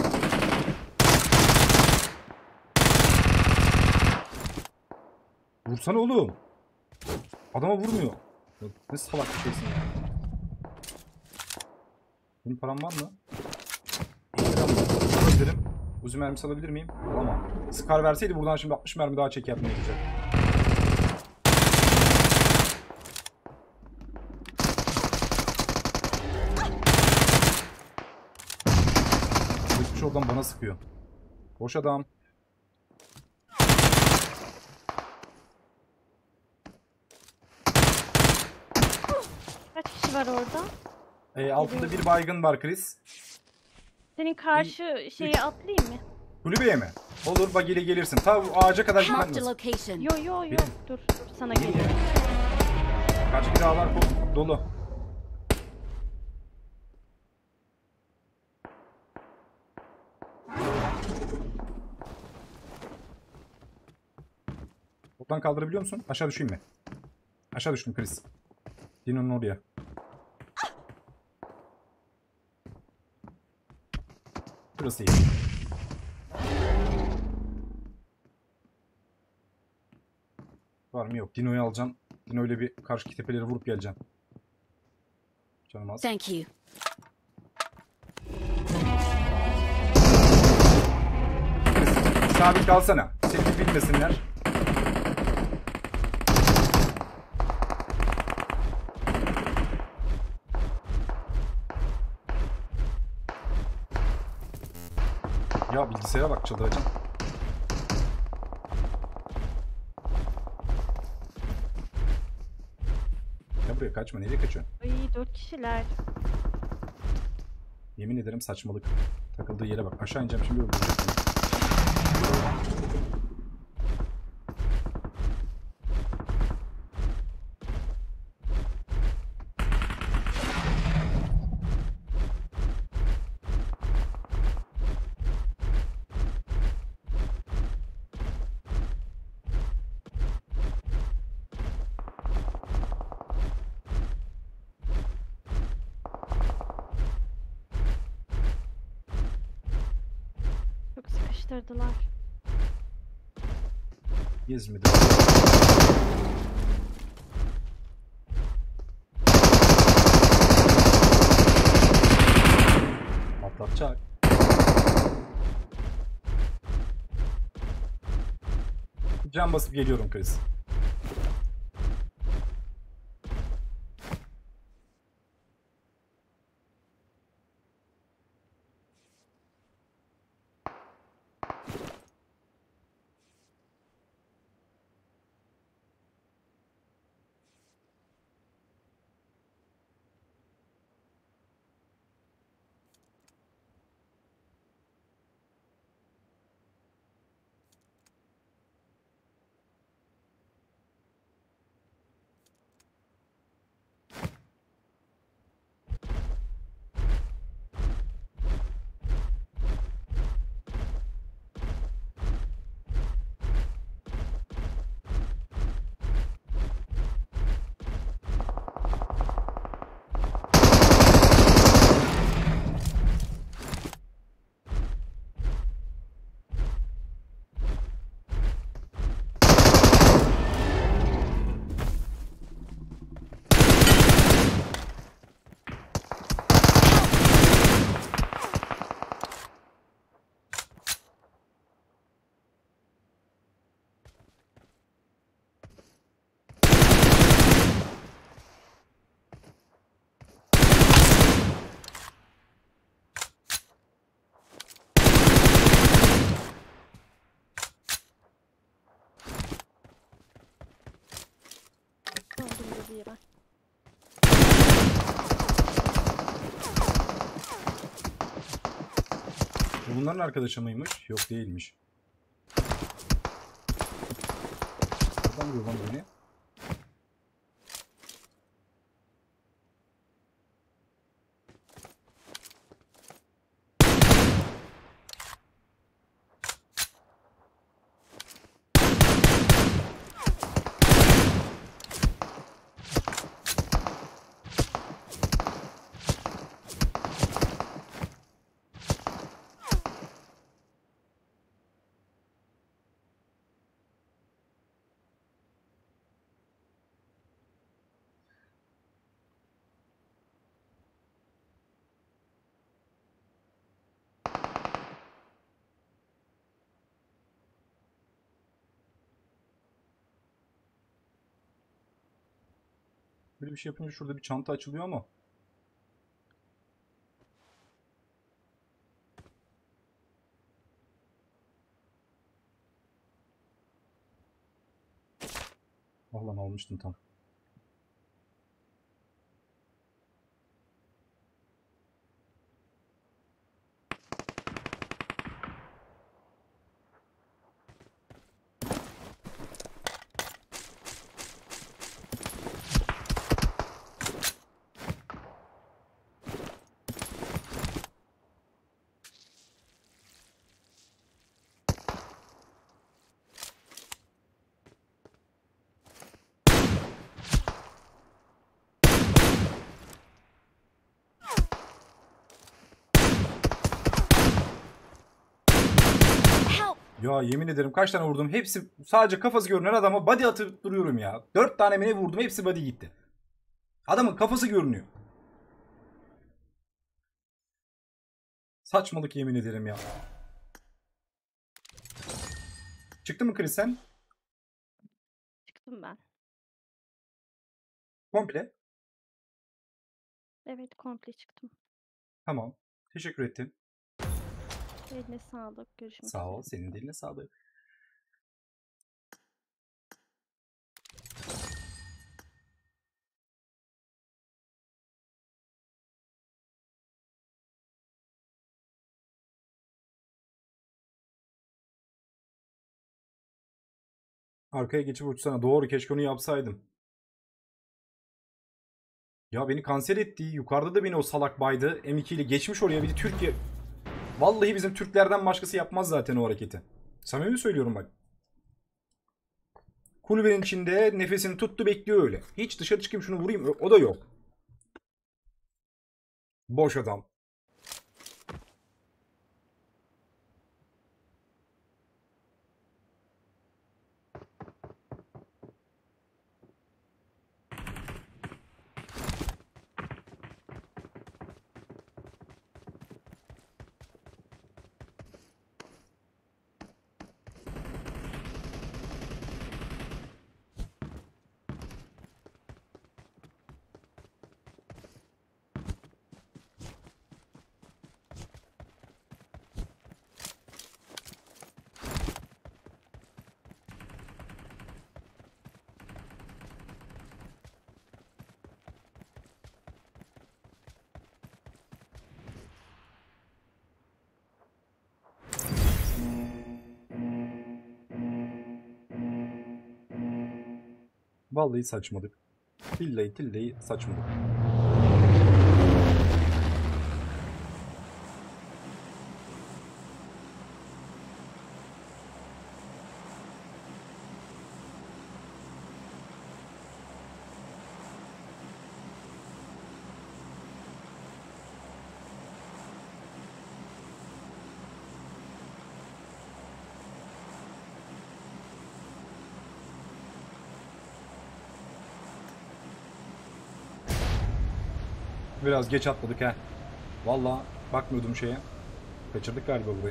Vursana oğlum. Adama vurmuyor. Ne salak bir şeysin ya. Benim param var mı? Alabilirim. Uzi mermisi alabilir miyim? Alamam. Scar verseydi buradan şimdi altmış mermi daha çek yapmaya gidecek. Geçmiş oradan bana sıkıyor. Boş adam. Kaç kişi var orada? E, altında bir baygın var Chris. Senin karşı şeye atlayayım mı? Kulübeye mi? Olur bak ile gelirsin. Ta bu ağaca kadar gitmen Marked a lazım. location. Yo yo yo. Benim. Dur dur sana geliyorum. Karşı binalar ko- dolu. Buradan kaldırabiliyor musun? Aşağı düşeyim mi? Aşağı düştüm Chris. Dino'nun oraya. Burası iyi. Var mı yok. Dino'yu alacağım. Dino ile bir karşı tepeleri vurup geleceğim. Canım az. Thank you. Sabit kalsana. Seni bilmesinler. Bilgisayara bak, çıldıracağım. Ya buraya kaçma, nereye kaçıyorsun? Ay dört kişiler. Yemin ederim saçmalık. Takıldığı yere bak. Aşağı ineceğim şimdi, öldürecek beni. Çok sıkıştırdılar. İzmir'de. Patlatacak. Can basıp geliyorum Chris. Öldüm dedi yere. Bu bunların arkadaşı mıymış? Yok, değilmiş. Nereden vuruyor lan beni? Böyle bir şey yapınca şurada bir çanta açılıyor ama. Ah lan, almıştım tam. Help! Ya yemin ederim kaç tane vurdum. Hepsi sadece kafası görünen adama body atıp duruyorum ya. Dört tane mi ne vurdum, hepsi body gitti. Adamın kafası görünüyor. Saçmalık, yemin ederim ya. Çıktı mı Chris sen? Çıktım ben. Komple. Evet komple çıktım. Tamam. Teşekkür ettim. Eline sağlık. Görüşmek Sağ ol. üzere. Senin de eline sağlık. Arkaya geçip uçsana. Doğru, keşke onu yapsaydım. Ya beni kanser etti. Yukarıda da beni o salak baydı. M iki ile geçmiş oraya, bir de Türkiye. Vallahi bizim Türklerden başkası yapmaz zaten o hareketi. Samimi söylüyorum bak. Kulübenin içinde nefesini tuttu, bekliyor öyle. Hiç dışarı çıkayım şunu vurayım, o da yok. Boş adam. Vallahi saçmadık. Billahi tillahi saçmadık. Biraz geç atladık ha. Vallahi bakmıyordum şeye. Kaçırdık galiba burayı.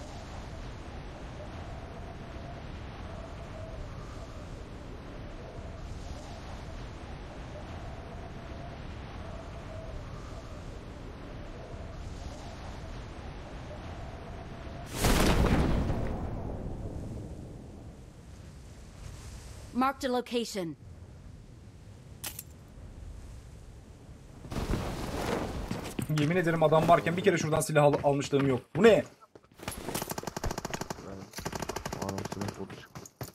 Marked a location. Yemin ederim adam varken bir kere şuradan silah al almışlığım yok. Bu ne? Anasını vuracak.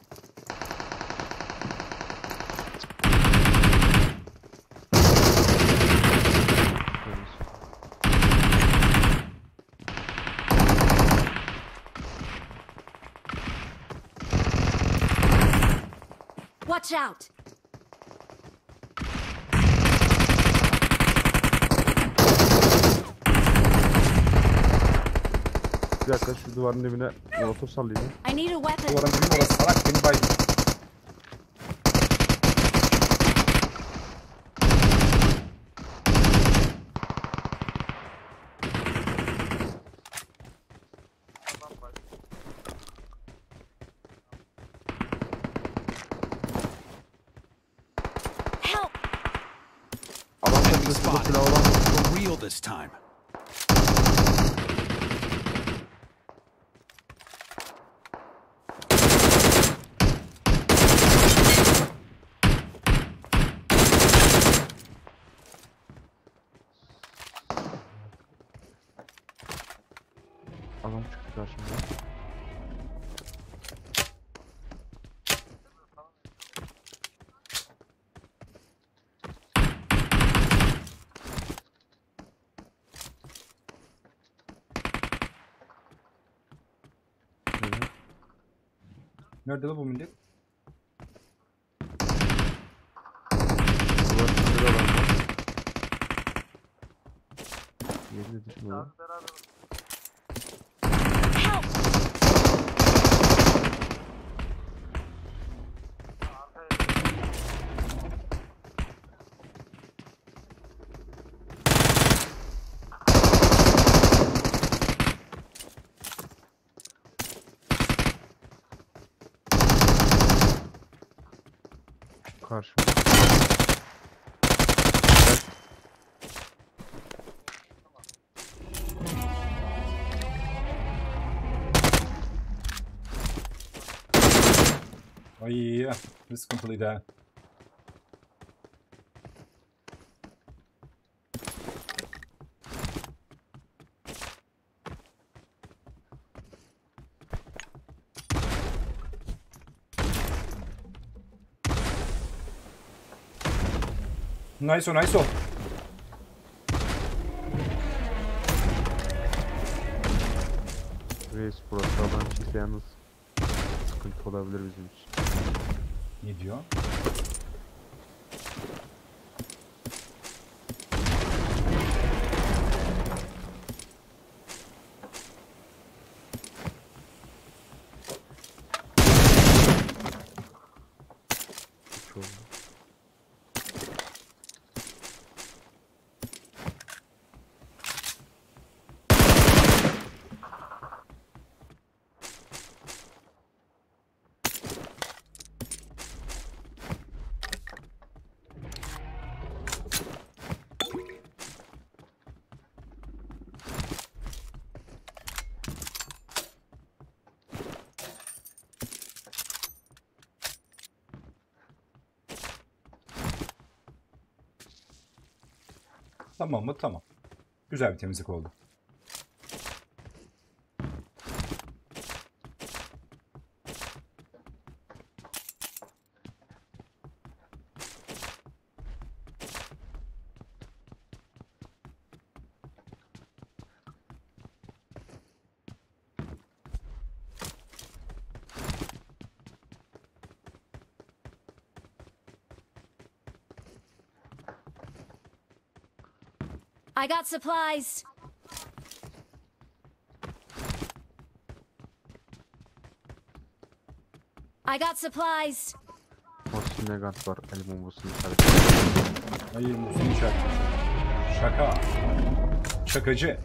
Watch out! Bir dakika şu duvarın dibine molotof sallayayım. I need a weapon. Duvarın dibinde orası salak beni baydı. Help! Adam da silah silah olan. For real this time. Adam çıktı karşımda. Nerede lan bu millet? Duvarın dibinde de adam var. Yeri de düşmüyor. Help! Karşımda. Ay ne sıkıntılıydı ha. Nice o nice o. Reis burası alan çıksa yalnız sıkıntı olabilir bizim için. Ne diyor? Hiç oldu. Tamam mı? Tamam. Güzel bir temizlik oldu. I got supplies. I got supplies. Orası Negant var. El bombasını işaret. Hayır musun şaka. Şaka. Şakacı.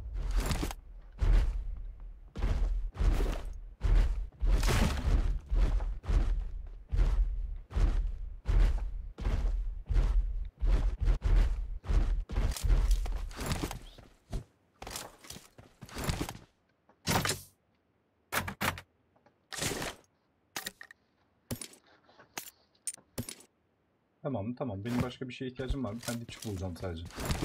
Tamam tamam. Benim başka bir şeye ihtiyacım var. Bir tane dipçik bulacağım sadece.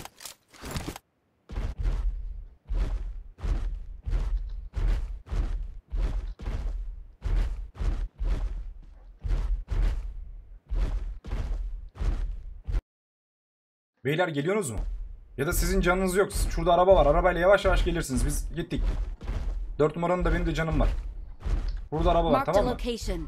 Beyler geliyorsunuz mu? Ya da sizin canınız yok. Şurada araba var. Arabayla yavaş yavaş gelirsiniz. Biz gittik. dört numaranın da benim de canım var. Burada araba var, Marked a tamam mı? location.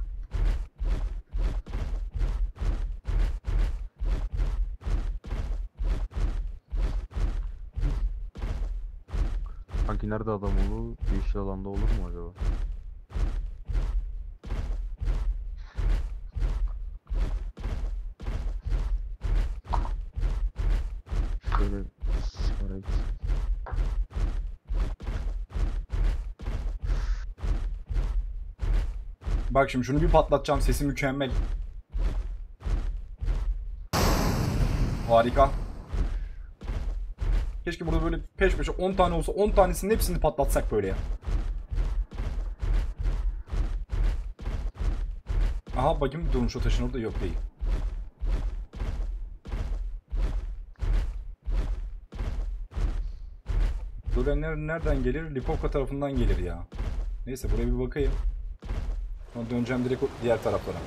Sanki nerede adam olur? Yeşil alanda olur mu acaba? Şöyle sigara içsem. Bak şimdi şunu bir patlatacağım. Sesi mükemmel. Harika. Keşke burada böyle peş peşe on tane olsa on tanesinin hepsini patlatsak böyle ya. Aha bakayım durmuş o taşın orada, yok değil. Dölenler nereden gelir? Lipovka tarafından gelir ya. Neyse buraya bir bakayım. Sonra döneceğim direkt diğer taraflara.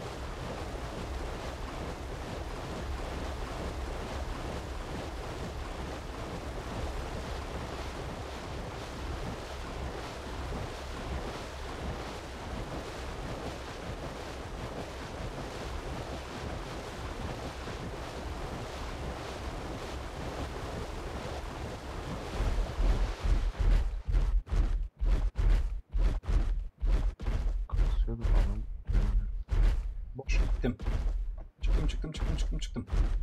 Kasıyordu adam. Boş gittim. Çıktım çıktım çıktım çıktım çıktım.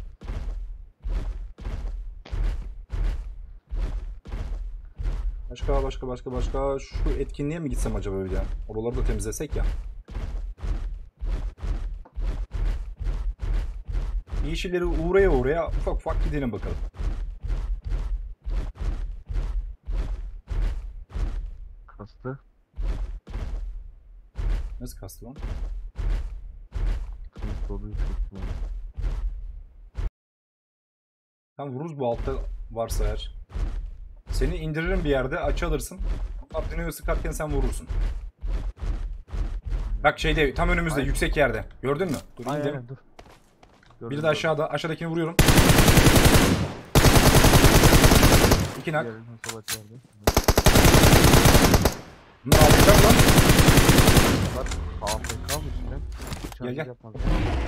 Başka başka başka başka şu etkinliğe mi gitsem acaba bir de? Oraları da temizlesek ya. Yeşilleri uğraya uğraya ufak ufak gidelim bakalım. Kastı. Nasıl kastı lan? dolu yüksek ihtimalle. Tam vururuz bu altta varsa eğer. Seni indiririm bir yerde, açı alırsın. Dino'yu sıkarken sen vurursun. Bak şeyde tam önümüzde Aynen. yüksek yerde. Gördün mü? Dur Aynen indim. aynen dur. Gördüm, Biri de gördüm. aşağıda. Aşağıdakini vuruyorum. İki nak. Diğerinin sol açı vardı. Bunlar alacak lan. Bak A F K mı işte? Hiç Gel, hareket gel. yapmaz.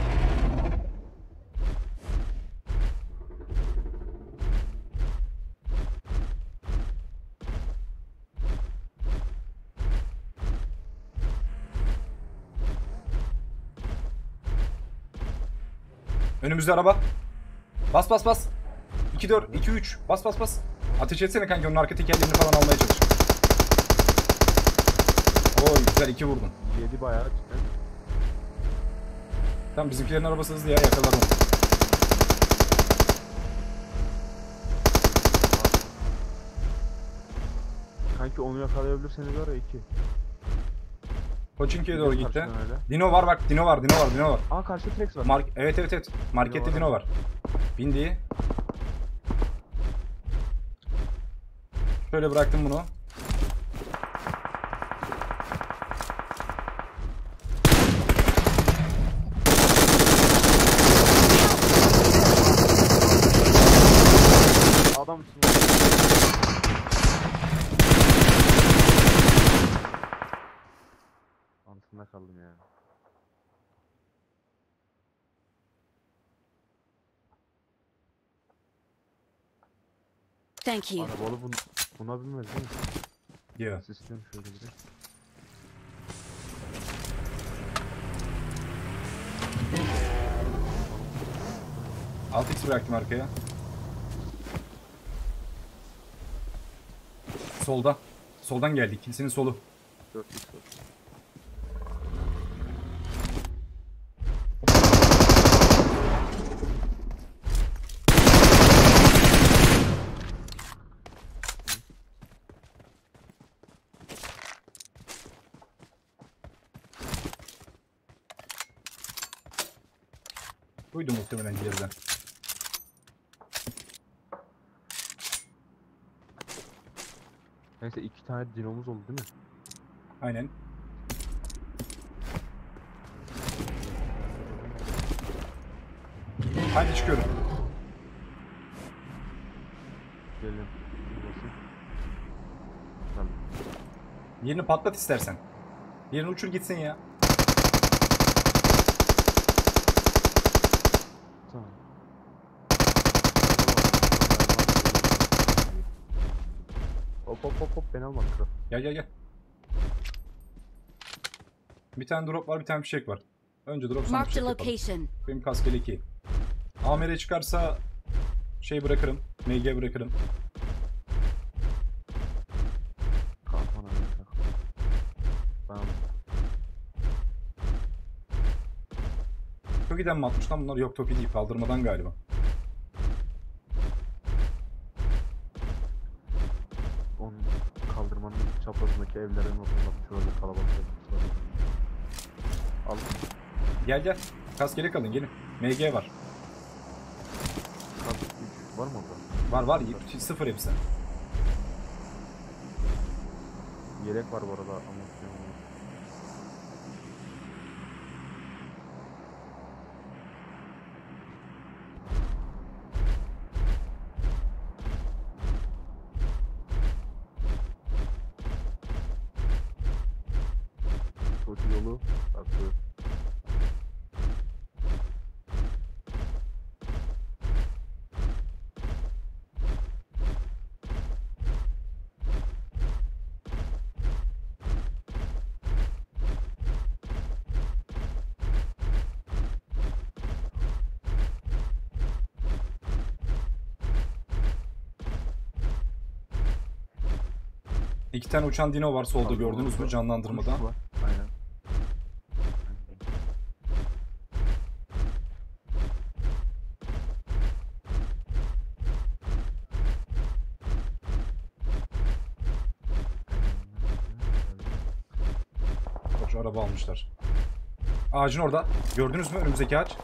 Önümüzde araba. Bas bas bas. iki dört, iki üç. Bas bas bas. Ateş etsene kanka, onun arka tekerlerini falan almaya çalış. Oy güzel, iki vurdun. Yedi bayağı cidden. Tamam, bizimkilerin arabası hızlı ya, yakalar onu. Kanki onu yakalayabilirseniz var ya iki. Koçinki'ye doğru gitti. Karşıdan öyle. Dino var bak, Dino var, Dino var, Dino var. Aa karşı Trex var. Mark evet evet evet. Markette Dino Dino var. var. Bindi. Şöyle bıraktım bunu. Adam için. Anasında kaldım ya. Thank you. Arabalı bun buna binmez değil mi? Ya. Sistem şöyle bir de. altı x bıraktım arkaya. Solda. Soldan geldi. Kilisinin solu. dört x var. Buydu muhtemelen geriden. Neyse iki tane dinomuz oldu değil mi? Aynen. Haydi çıkıyorum. Geliyorum. Basayım. Tamam. Yerini patlat istersen. Yerini uçur gitsin ya. Tamam. Hop hop hop hop ben almam kral. Gel gel gel. Bir tane drop var, bir tane fişek var. Önce drop, sonra Marked a fişek yapalım. location. Benim kaskeli iki. A M R çıkarsa şey bırakırım. M G bırakırım. Kafana bak. Tamam. Toki'den mi atmış lan bunlar? Yok, Toki değil, kaldırmadan galiba. Onun kaldırmanın çaprazındaki evlerin ortasında şurada kalabalık olmuş. Al. Gel gel. Kaskeli kalın, gelin. M G var. Kaç üç var mı orada? Var var. Sıfır hepsi. Yelek var bu arada ama. Çok yolu atıyor. İki tane uçan dino var solda, Tabii, gördünüz mü orada canlandırmada? kuş var. Aynen. Bak şu araba almışlar. Ağacın orada. Gördünüz mü önümüzdeki ağaç?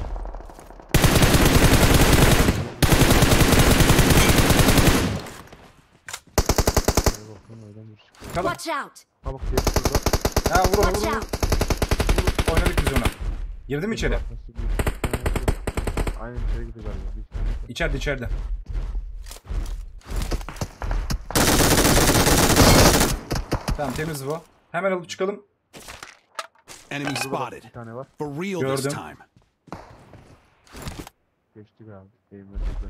Şuraya bakın oradan bir çıkıyor. Kalın. Watch out! Ha bak diğer şurada. Ha vur onu vur Watch onu. out! Vur. Oynadık biz ona. Girdi mi içeri? Arkası bir- bir tane yok. Aynen içeri gidiyor galiba. Bir tane yok. İçeride içeride. Tamam temiz bu. Hemen alıp çıkalım. Enemy Burada bak, spotted. bir tane var. For real this Gördüm. time. Geçti galiba. Deyimler sizden.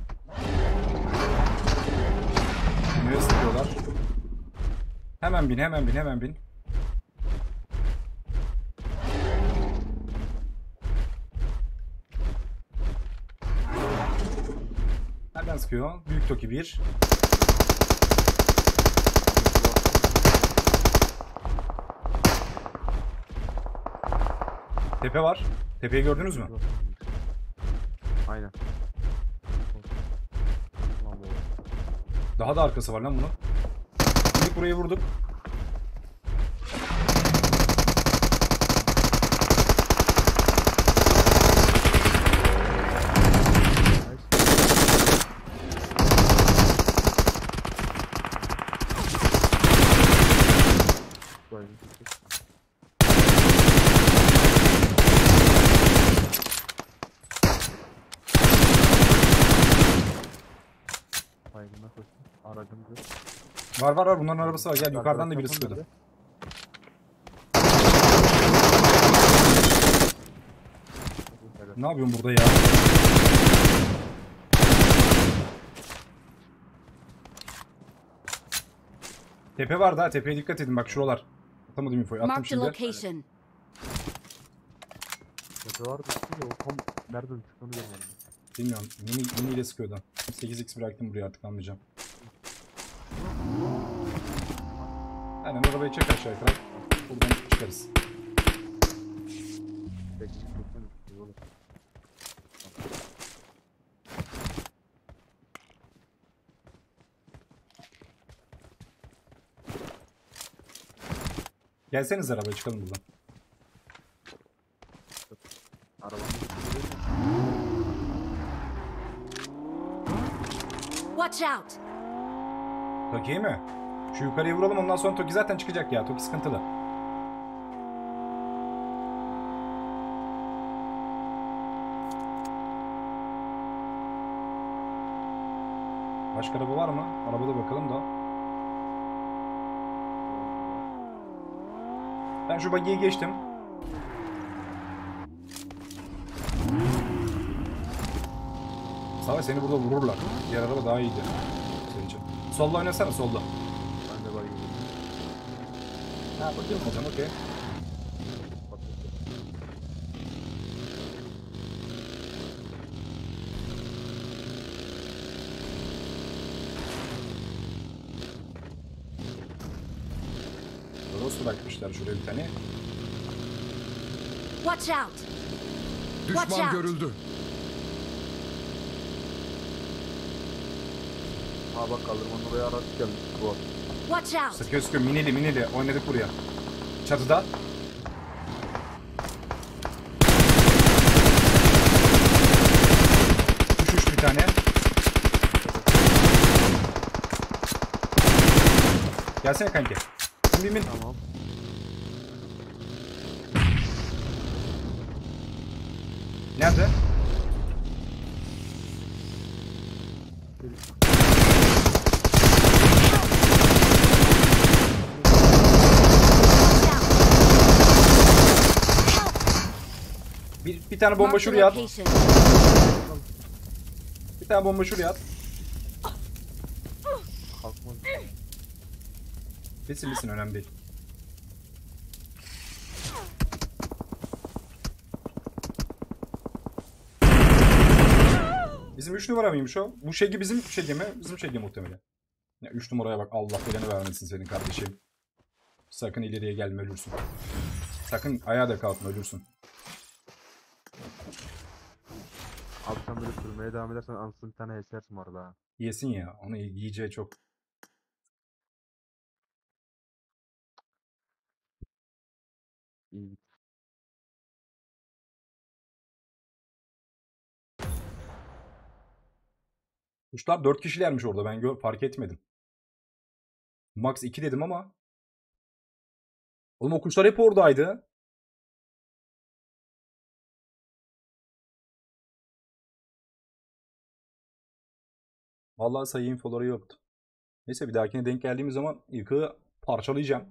Nereye sıkıyorlar? Hemen bin hemen bin hemen bin. Nereden sıkıyor? Büyük Toki bir. Tepe var. Tepeyi gördünüz mü? Aynen. Tamam baba. Daha da arkası var lan bunun. İlk burayı vurduk. Baygın. Baygınlar koştu. Aracımız yok. Var var var bunların arabası var. Gel yukarıdan da biri sıkıyordu. Ne yapıyorsun burada ya? Tepe var da tepeye dikkat edin bak şuralar. Atamadım infoyu attım Marked a şimdi. location. Tepe vardı işte o tam nereden çıktığını görmedim. Bilmiyorum. Mini, mini ile sıkıyordu. sekiz x bıraktım buraya artık almayacağım. Aynen arabayı çek aşağıya kadar. Buradan çıkarız. Peki, çıkıyorsun, iyi olur. Gelseniz arabaya çıkalım buradan. Arabamız gidiyor. Watch out! Toki'yi mi? Şu yukarıya vuralım ondan sonra Toki zaten çıkacak ya. Toki sıkıntılı. Başka araba var mı? Arabada bakalım da. Ben şu buggy'yi geçtim. Savaş seni burada vururlar. Diğer araba daha iyiydi. Senin için. Solda oynasana solda. Ben de baygın. Ha bakayım o zaman okey. Rost bırakmışlar şuraya bir tane. Watch out! Watch Düşman out. görüldü. Ha bak kaldırmanın oraya araç gelmiş. Bu. Watch out! Sıkıyor sıkıyor minili minili oynadık buraya. Çatıda. Düşüş bir tane. Gelsene kanki. Bin bin. Tamam. Nerede? Bir, bir tane bomba Marked a şuraya at. location. Bir tane bomba şuraya at. Kalkmaz. Bilsin bilsin önemli değil. Bizim üç numara mıymış o? Bu Şegi bizim Şegi mi? Bizim Şegi muhtemelen. Ya üç numaraya bak Allah belanı vermesin senin kardeşim. Sakın ileriye gelme ölürsün. Sakın ayağa da kalkma ölürsün. Abi sen böyle sürmeye devam edersen ansızın bir tane esersin var daha. Yesin ya onu yiyeceği çok. İyi. Kuşlar dört kişilermiş orada. Ben gör fark etmedim. Max iki dedim ama. Oğlum o kuşlar hep oradaydı. Vallahi sayı infoları yoktu. Neyse bir dahakine denk geldiğimiz zaman yıkığı parçalayacağım.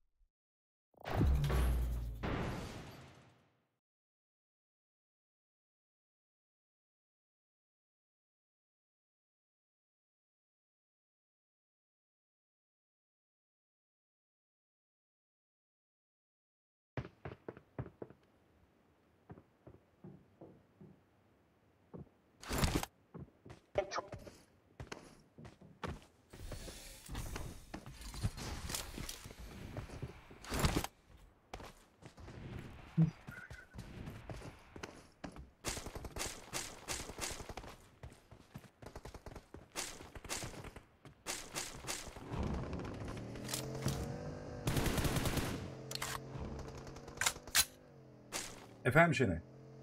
Efendim Şenay.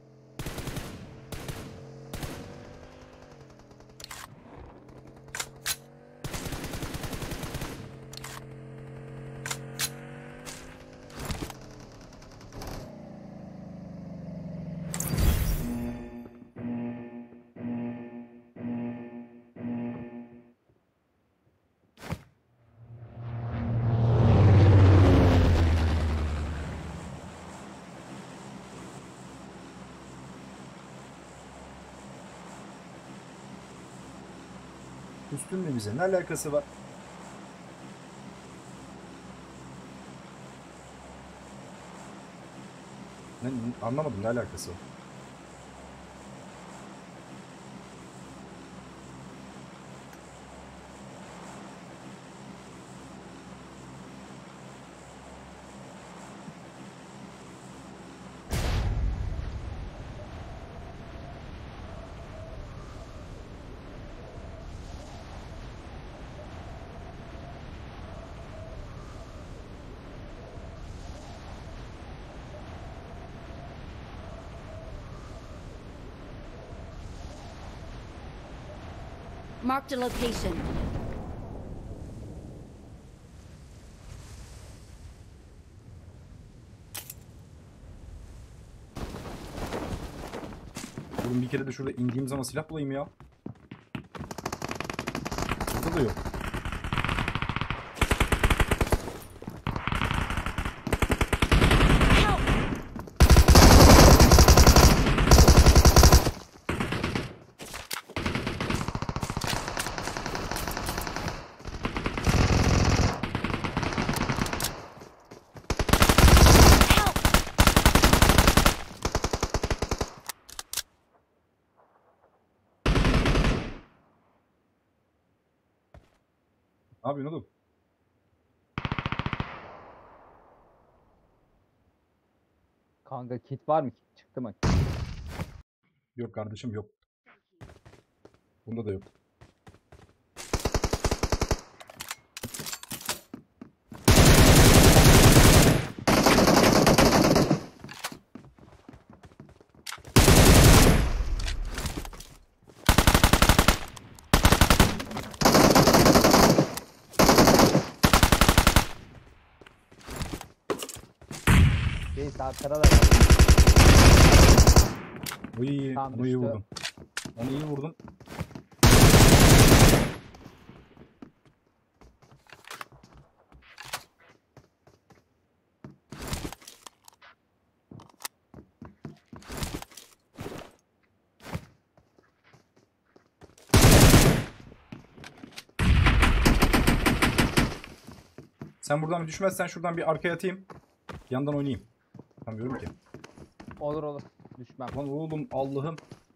Üstünle bize ne alakası var? Ne, anlamadım ne alakası var? Marked a location. Oğlum bir kere de şurada indiğim zaman silah bulayım ya. Burada da yok. Ne yapıyorsun oğlum? Kanka kit var mı? Kit çıktı mı? Yok kardeşim yok. Bunda da yok. Reis arkada da var. Uy, Tamam, onu iyi düştü. vurdum. Onu iyi vurdum. Sen buradan bir düşmezsen şuradan bir arkaya atayım. Yandan oynayayım. Tamam ki. Olur olur. Düşmem. Lan oğlum Allah'ım.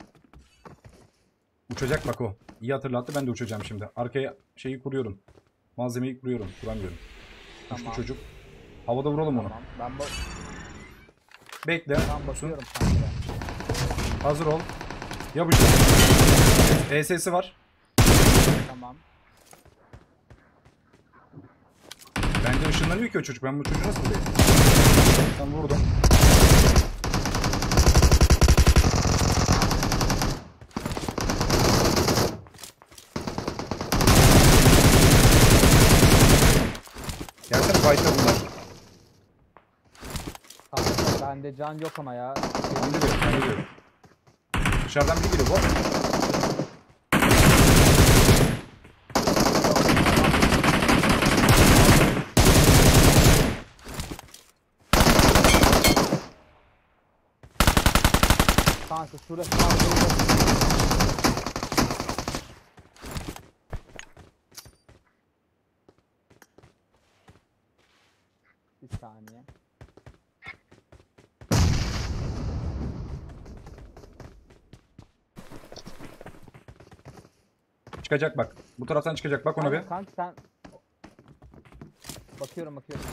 Uçacak bak o. İyi hatırlattı, ben de uçacağım şimdi. Arkaya şeyi kuruyorum. Malzemeyi kuruyorum. Kuramıyorum. Tamam. Uçtu çocuk. Havada vuralım onu. Tamam. Ben bu Bekle. ben basıyorum kanka. Hazır ol. Yapıştır. E S'si var. Tamam. Bence ışınlanıyor ki o çocuk. Ben bu çocuğu nasıl bulayım? Ben vurdum. Fight'ta bunlar. Kanka bende can yok ama ya. Ben de diyorum, ben de diyorum. Dışarıdan biri geliyor bu. Kanka şurası var. Bir saniye. Çıkacak bak. Bu taraftan çıkacak. Bak ona Kanka, bir. kanka sen... Bakıyorum bakıyorum.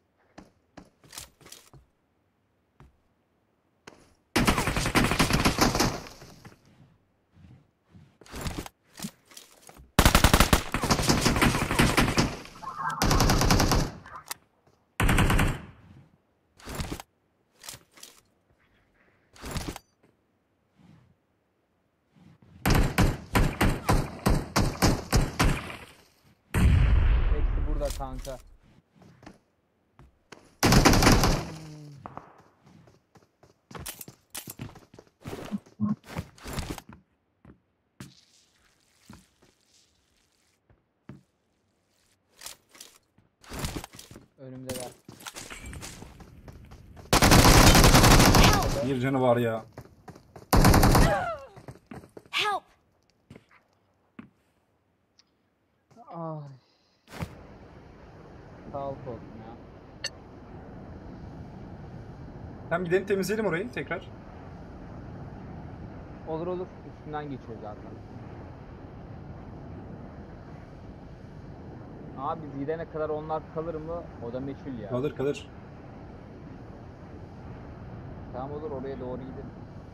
Hepsi burada kanka. Önümdeler. Bir canı var ya. Help! Ay. Sağlık olsun ya. Hem gidelim temizleyelim orayı tekrar. Olur olur. Üstünden geçiyor zaten. Abi biz gidene kadar onlar kalır mı? O da meçhul ya. Kalır kalır. Tamam olur, oraya doğru gidelim.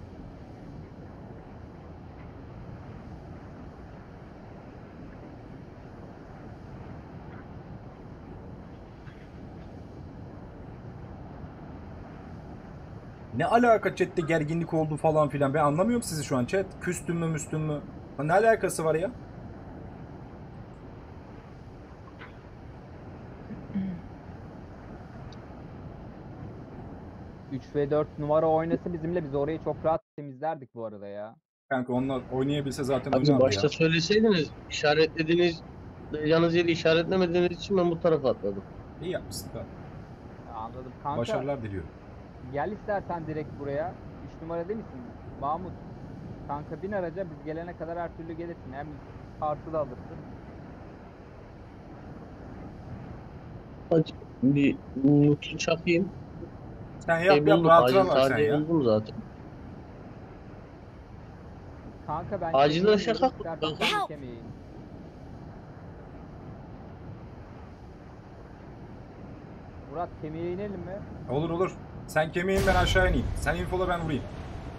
Ne alaka chatte gerginlik oldu falan filan. Ben anlamıyorum sizi şu an chat. Küstün mü müstün mü? Ha, ne alakası var ya? üç ve dört numara oynasa bizimle, biz orayı çok rahat temizlerdik bu arada ya. Kanka onlar oynayabilse zaten Abi oynardı başta ya. söyleseydiniz, işaretlediğiniz yalnız yeri işaretlemediğiniz için ben bu tarafa atladım. İyi yapmışsın da. Anladım. Kanka Başarılar diliyorum. gel istersen direkt buraya. üç numara değil misin? Mahmut. Kanka bin araca, biz gelene kadar her türlü gelirsin. Hem kartı da alırsın. Hadi bir mutu çakayım. Sen yap E, yap buldum, rahatına acil bak sen tarihi ya. buldum zaten. Kanka ben Acilden kemiği şaka yedim, istersen yaptım. sen de kemiği. Murat, kemiğe inelim mi? Olur olur. Sen kemiğin, ben aşağı ineyim. Sen infola, ben vurayım.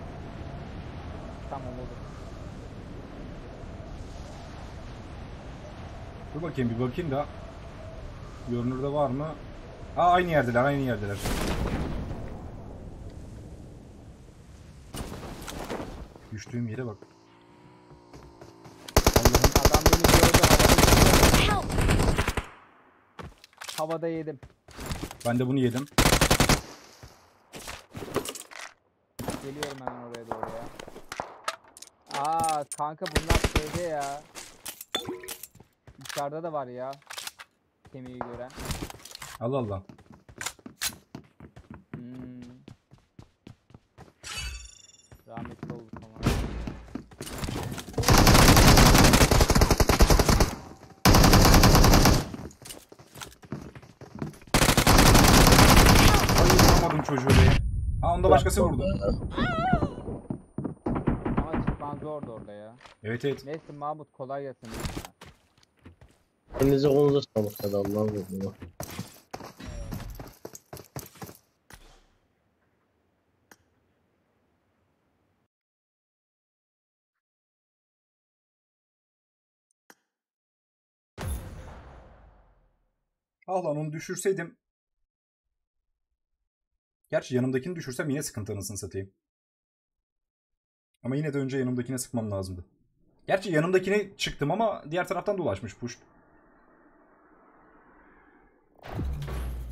Tamam olur. Dur bakayım, bir bakayım da. Görünürde var mı? Aa, aynı yerdeler aynı yerdeler. Düştüğüm yere bak. Allah'ım. Adam beni gördü, havada yedim. Help! Havada yedim. Ben de bunu yedim. Geliyorum hemen oraya doğru ya. Aa kanka, bunlar şeyde ya. Dışarıda da var ya. Kemiği gören. Allah Allah. Hmm. Rahmetli olduk ama. Ay, vuramadım çocuğu be. Ha, onda başkası vurdu. Ama çıkman zordu orada ya. Evet evet. Neyse Mahmut, kolay gelsin. Elinize kolunuza sağlık, hadi Allah'a emanet. Ah lan, onu düşürseydim. Gerçi yanımdakini düşürsem yine sıkıntı, anasını satayım. Ama yine de önce yanımdakine sıkmam lazımdı. Gerçi yanımdakine çıktım ama diğer taraftan dolaşmış push.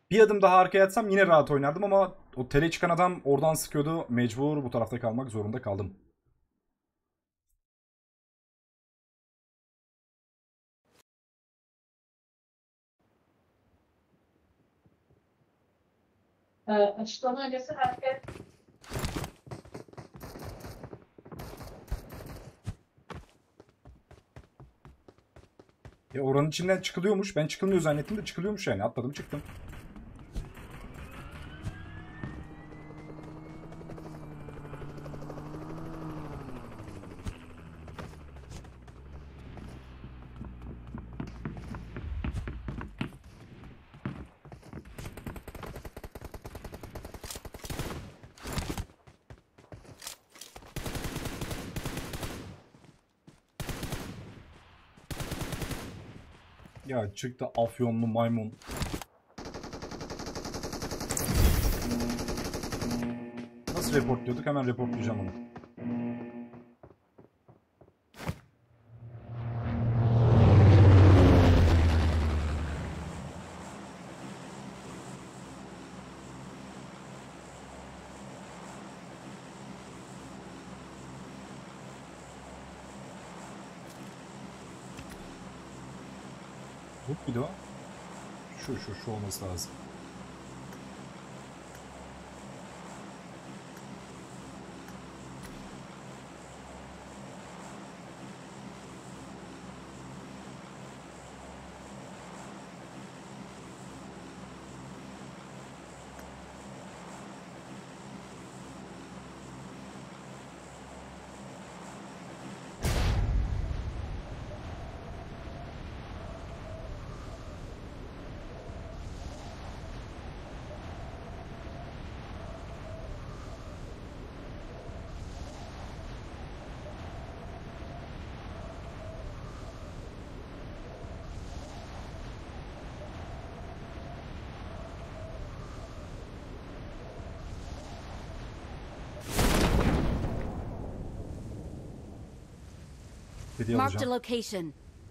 Bir adım daha arkaya atsam yine rahat oynardım ama o tele çıkan adam oradan sıkıyordu. Mecbur bu tarafta kalmak zorunda kaldım. Ee, açıklama öncesi herkes Ya oranın içinden çıkılıyormuş. Ben çıkılmıyor zannettim de çıkılıyormuş yani. Atladım çıktım. Ya çıktı afyonlu maymun. Nasıl reportluyorduk? Hemen reportlayacağım onu. Bu bir de o. Şu şu şu olması lazım. Hediye Marked a alacağım. location.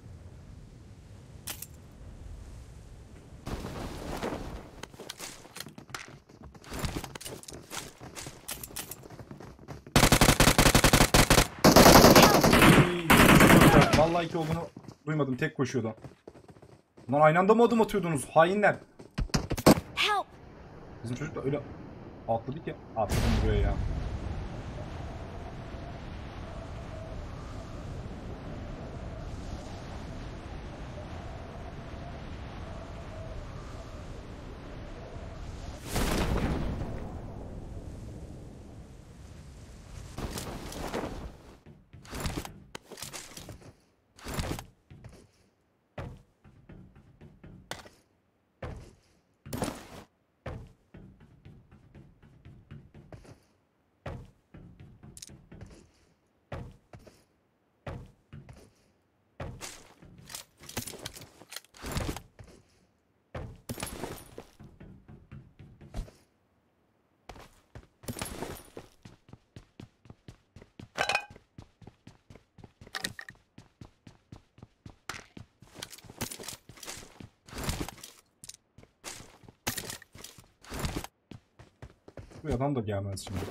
Vallahi ki olduğunu duymadım. Tek koşuyordu. Lan aynı anda mı adım atıyordunuz? Hainler. Help! Bizim çocuk da öyle atladı ki. Atladım buraya ya. Bu adam da gelmez şimdi.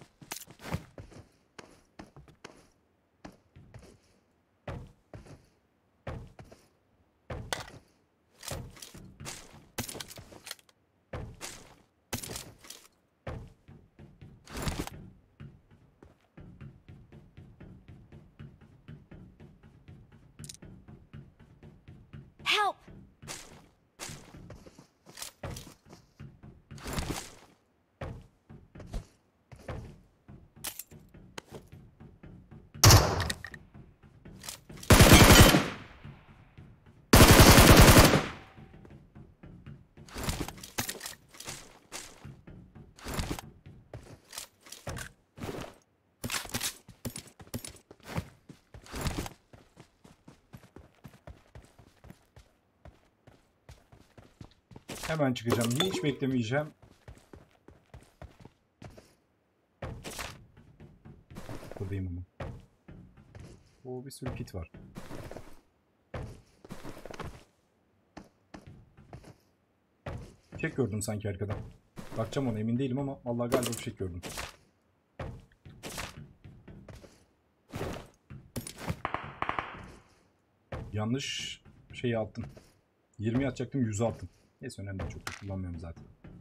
Help! Hemen çıkacağım. Hiç beklemeyeceğim. Buradayım ama. Oo, bir sürü kit var. Fişek gördüm sanki arkadan. Bakacağım ona, emin değilim ama vallahi galiba fişek gördüm. Yanlış şeyi attım. yirmiye atacaktım, yüze attım. Neyse önemli değil, çok da kullanmıyorum zaten.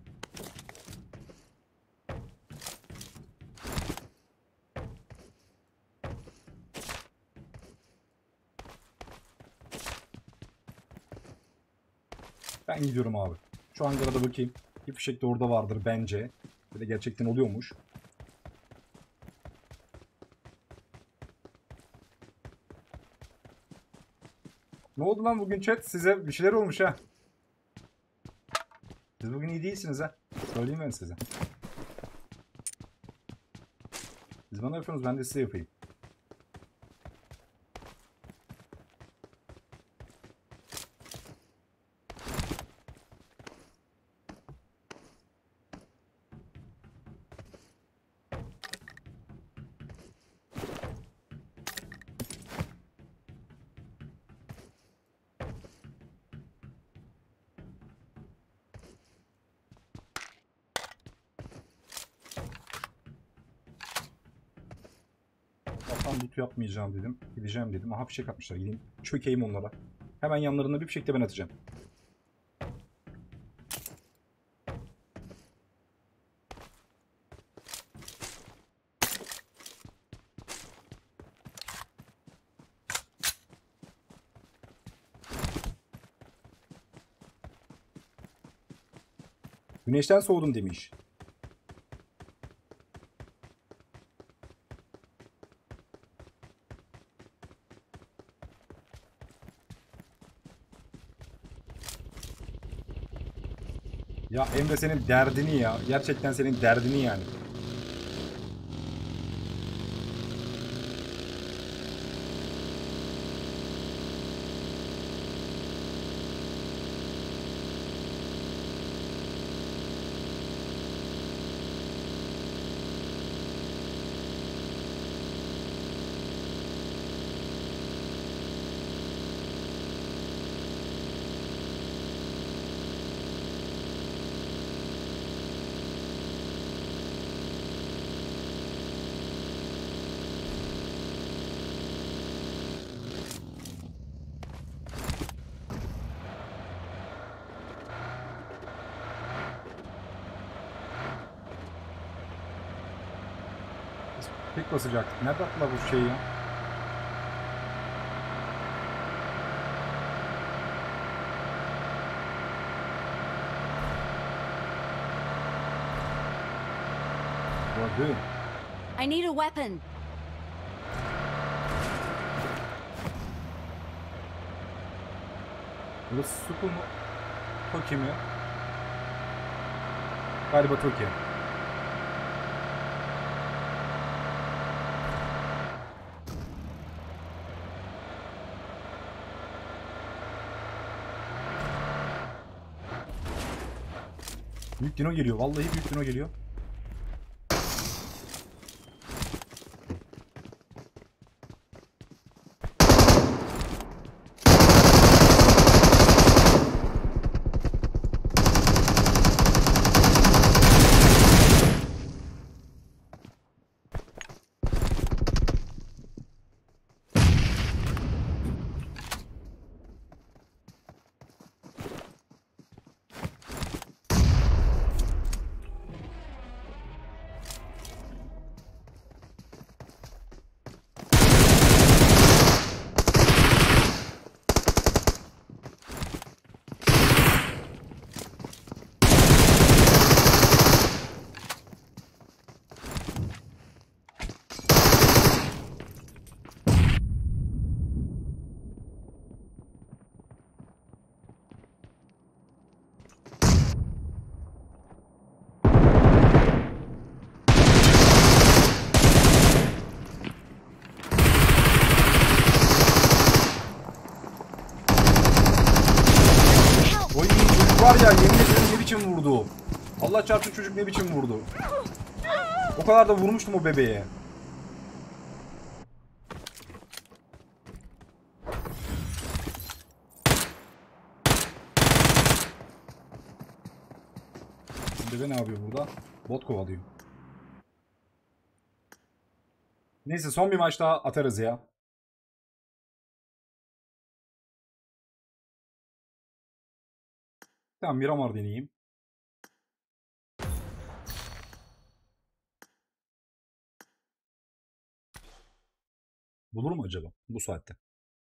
Ben gidiyorum abi. Şu hangara da bakayım. Bir fişek de orada vardır bence. Ve de gerçekten oluyormuş. Ne oldu lan bugün chat? Size bir şeyler olmuş ha. Siz bugün iyi değilsiniz ha. Söyleyeyim ben size. Siz bana yapıyorsunuz, ben de size yapayım. Tam loot yapmayacağım dedim. Gideceğim dedim. Aha fişek atmışlar. Gideyim çökeyim onlara. Hemen yanlarına bir fişek de ben atacağım. Güneşten soğudum demiş. Ya Emre senin derdini ya. Gerçekten senin derdini yani. Tek basacaktık. Nerede attılar bu şeyi ya? Gördüm. I need a weapon. Burası Suku mu? Toki mi? Galiba Toki. Büyük dino geliyor. Vallahi büyük dino geliyor. Var ya, yemin ederim ne biçim vurdu. Allah çarpsın, çocuk ne biçim vurdu. O kadar da vurmuştum o bebeğe. Zirve ne yapıyor burada? Bot kovalıyor. Neyse son bir maç daha atarız ya. Tamam Miramar deneyeyim. Bulur mu acaba bu saatte?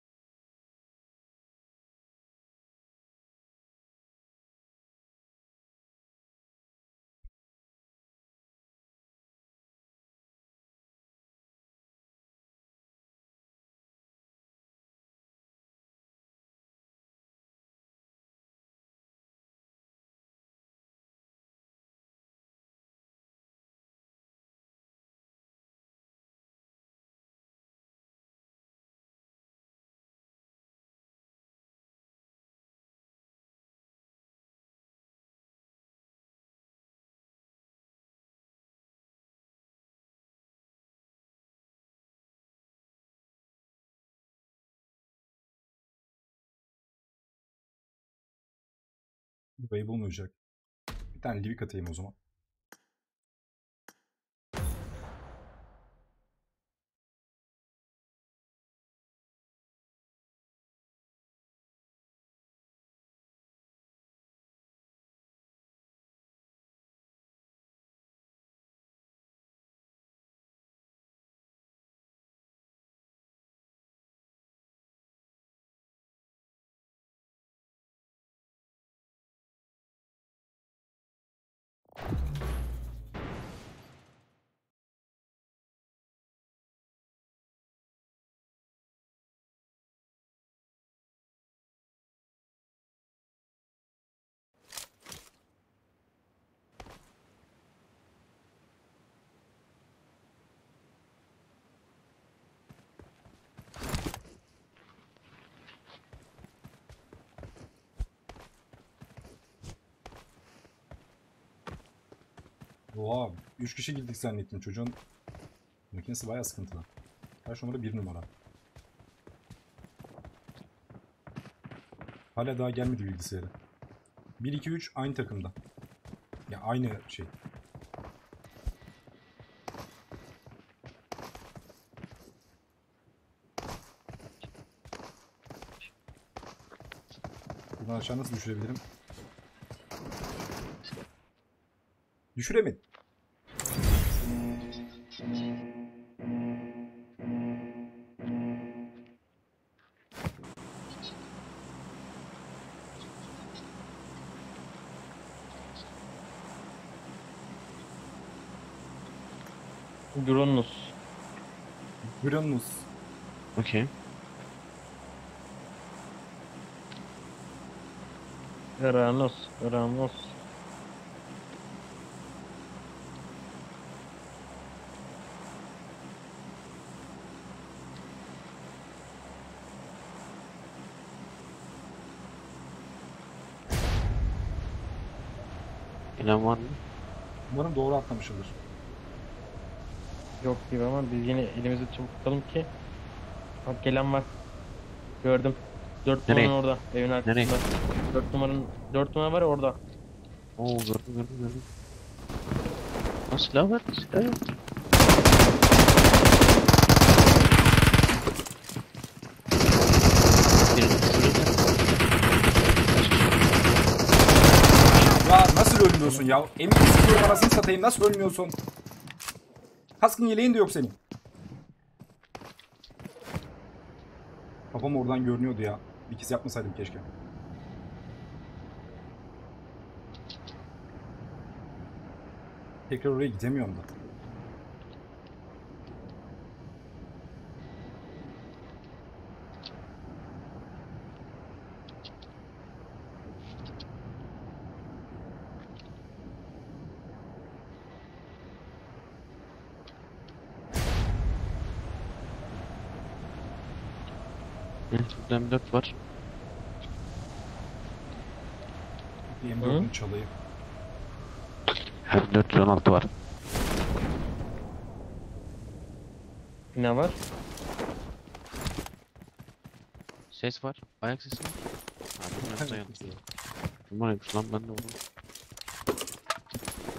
Burayı bulmayacak. Bir tane livik atayım o zaman. Oha, üç kişi gittik zannettim. Çocuğun makinesi bayağı sıkıntılı. Kaç numara? bir numara. Hala daha gelmedi bilgisayarı. bir iki üç aynı takımda. Ya aynı şey. Buradan aşağı nasıl düşürebilirim? Düşüremedim. Gronus. Granus. Okey. Granus. Granus. İnan var mı? Umarım doğru atlamışımdır. Yok gibi ama biz yine elimizi çabuk tutalım ki. Bak gelen var. Gördüm. Dört Nereye? numaranın orada. Evin arkasında. Nereye? Dört numaranın dört numara var ya orada. Oo gördüm gördüm gördüm. Lan silah var, silah yok. Ya nasıl ölmüyorsun ya? Emin sıkıyorum arasını satayım, nasıl ölmüyorsun? Kaskın yeleğin de yok senin. Kafam oradan görünüyordu ya. İkisi yapmasaydım keşke. Tekrar oraya gidemiyorum da. Şurada M dört var. Bir M dört'ünü çalayım. M dört on altı var. Ne var? Ses var. Ayak sesi var. Ha, bu ne yapıyor? Bu neymiş lan, ben de onu.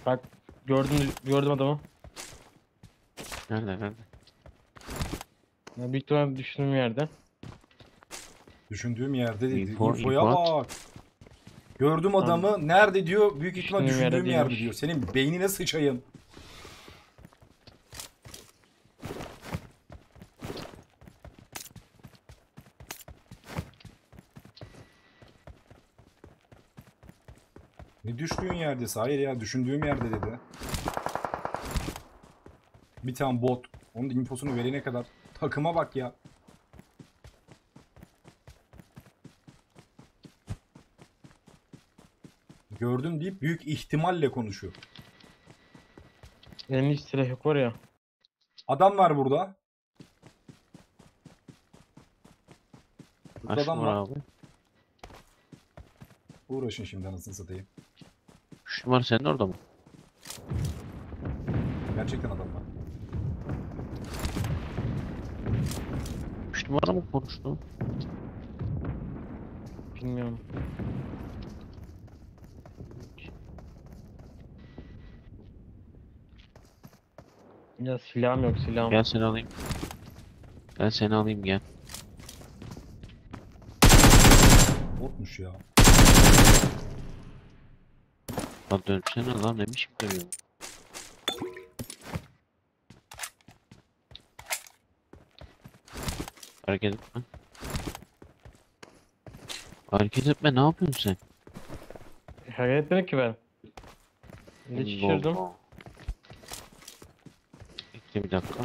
Bak gördüm gördüm adamı. Nerede nerede? Ya, büyük ihtimalle düşündüğüm yerde. Düşündüğüm yerde dedi. İnfo- İnfoya info at. bak. Gördüm adamı. Nerede diyor? Büyük ihtimal Düşündüğüm yerde düşündüğüm yerde değilmiş. diyor. Senin beynine sıçayım. Ne düştüğün yerdesi? Hayır ya, düşündüğüm yerde dedi. Bir tane bot. Onun da infosunu verene kadar. Takıma bak ya. Gördüm deyip büyük ihtimalle konuşuyor. Benim hiç silah yok var ya. Adam var burada. Burada Kaç adam numara var. abi? Uğraşın şimdi anasını satayım. Üç numara senin orada mı? Gerçekten adam var. Üç numara mı konuştu? Bilmiyorum. Ya silahım yok silahım. Gel seni alayım. Gel seni alayım gel. Botmuş ya. Lan dönsene lan ne biçim dönüyor? Hareket etme. Hareket etme, ne yapıyorsun sen? Hareket etmedim ki ben. Ne şişirdim? Allah. Bekle bir dakika.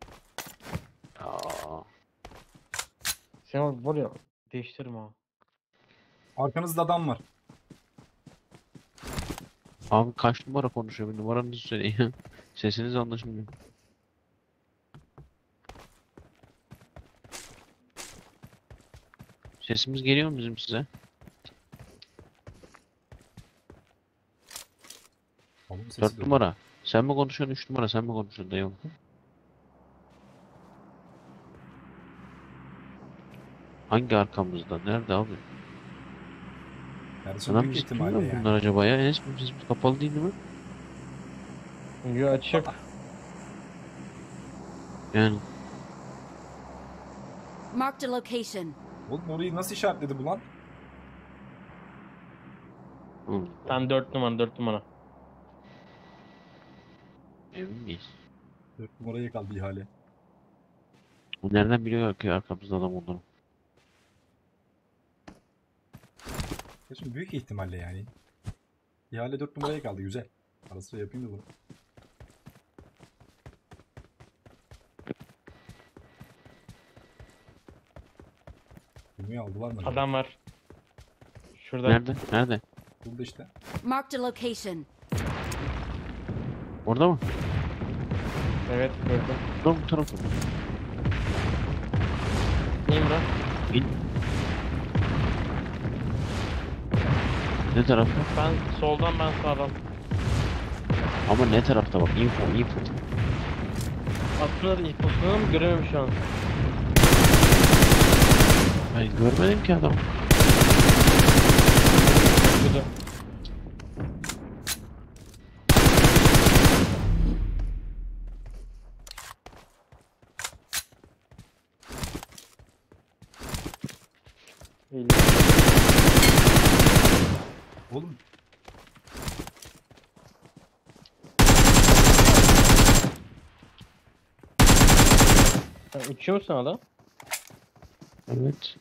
Aa, Sen var ya değiştiririm ha. Arkanızda adam var. abi kaç numara konuşuyor? Bir numaranızı söyleyin. Sesiniz anlaşılmıyor. Sesimiz geliyor mu bizim size? Oğlum sesi Dört de- numara. Sen mi konuşuyorsun? Üç numara sen mi konuşuyorsun dayı? Hangi arkamızda? Nerede abi? Kardeşim Adam büyük bizi ihtimalle duyuyor mu yani. bunlar acaba ya? Enes mi? Sesimiz kapalı değil mi? Yo açık. Yani Marked a location. Oğlum orayı nasıl işaretledi bu lan? hı, Sen dört numara dört numara. emin miyiz? Dört numaraya kaldı ihale. Bu nereden biliyor ki arkamızda adam olduğunu? Kardeşim büyük ihtimalle yani. İhale dört numaraya kaldı, güzel. Ara sıra yapayım da bunu. Filmi aldılar mı acaba? Adam var. Şurada. Nerede? Nerede? Burada işte. Marked a location. Orada mı? Evet gördüm. Dur bu tarafa. İyiyim lan. İn. Ne tarafta? Ben soldan ben sağdan. Ama ne tarafta bak? Info, info. Aslında da infosunu mu göremiyorum şu an. Ben görmedim ki adam. Şurada. İyi. Oğlum Sen uçuyor musun hala? Evet.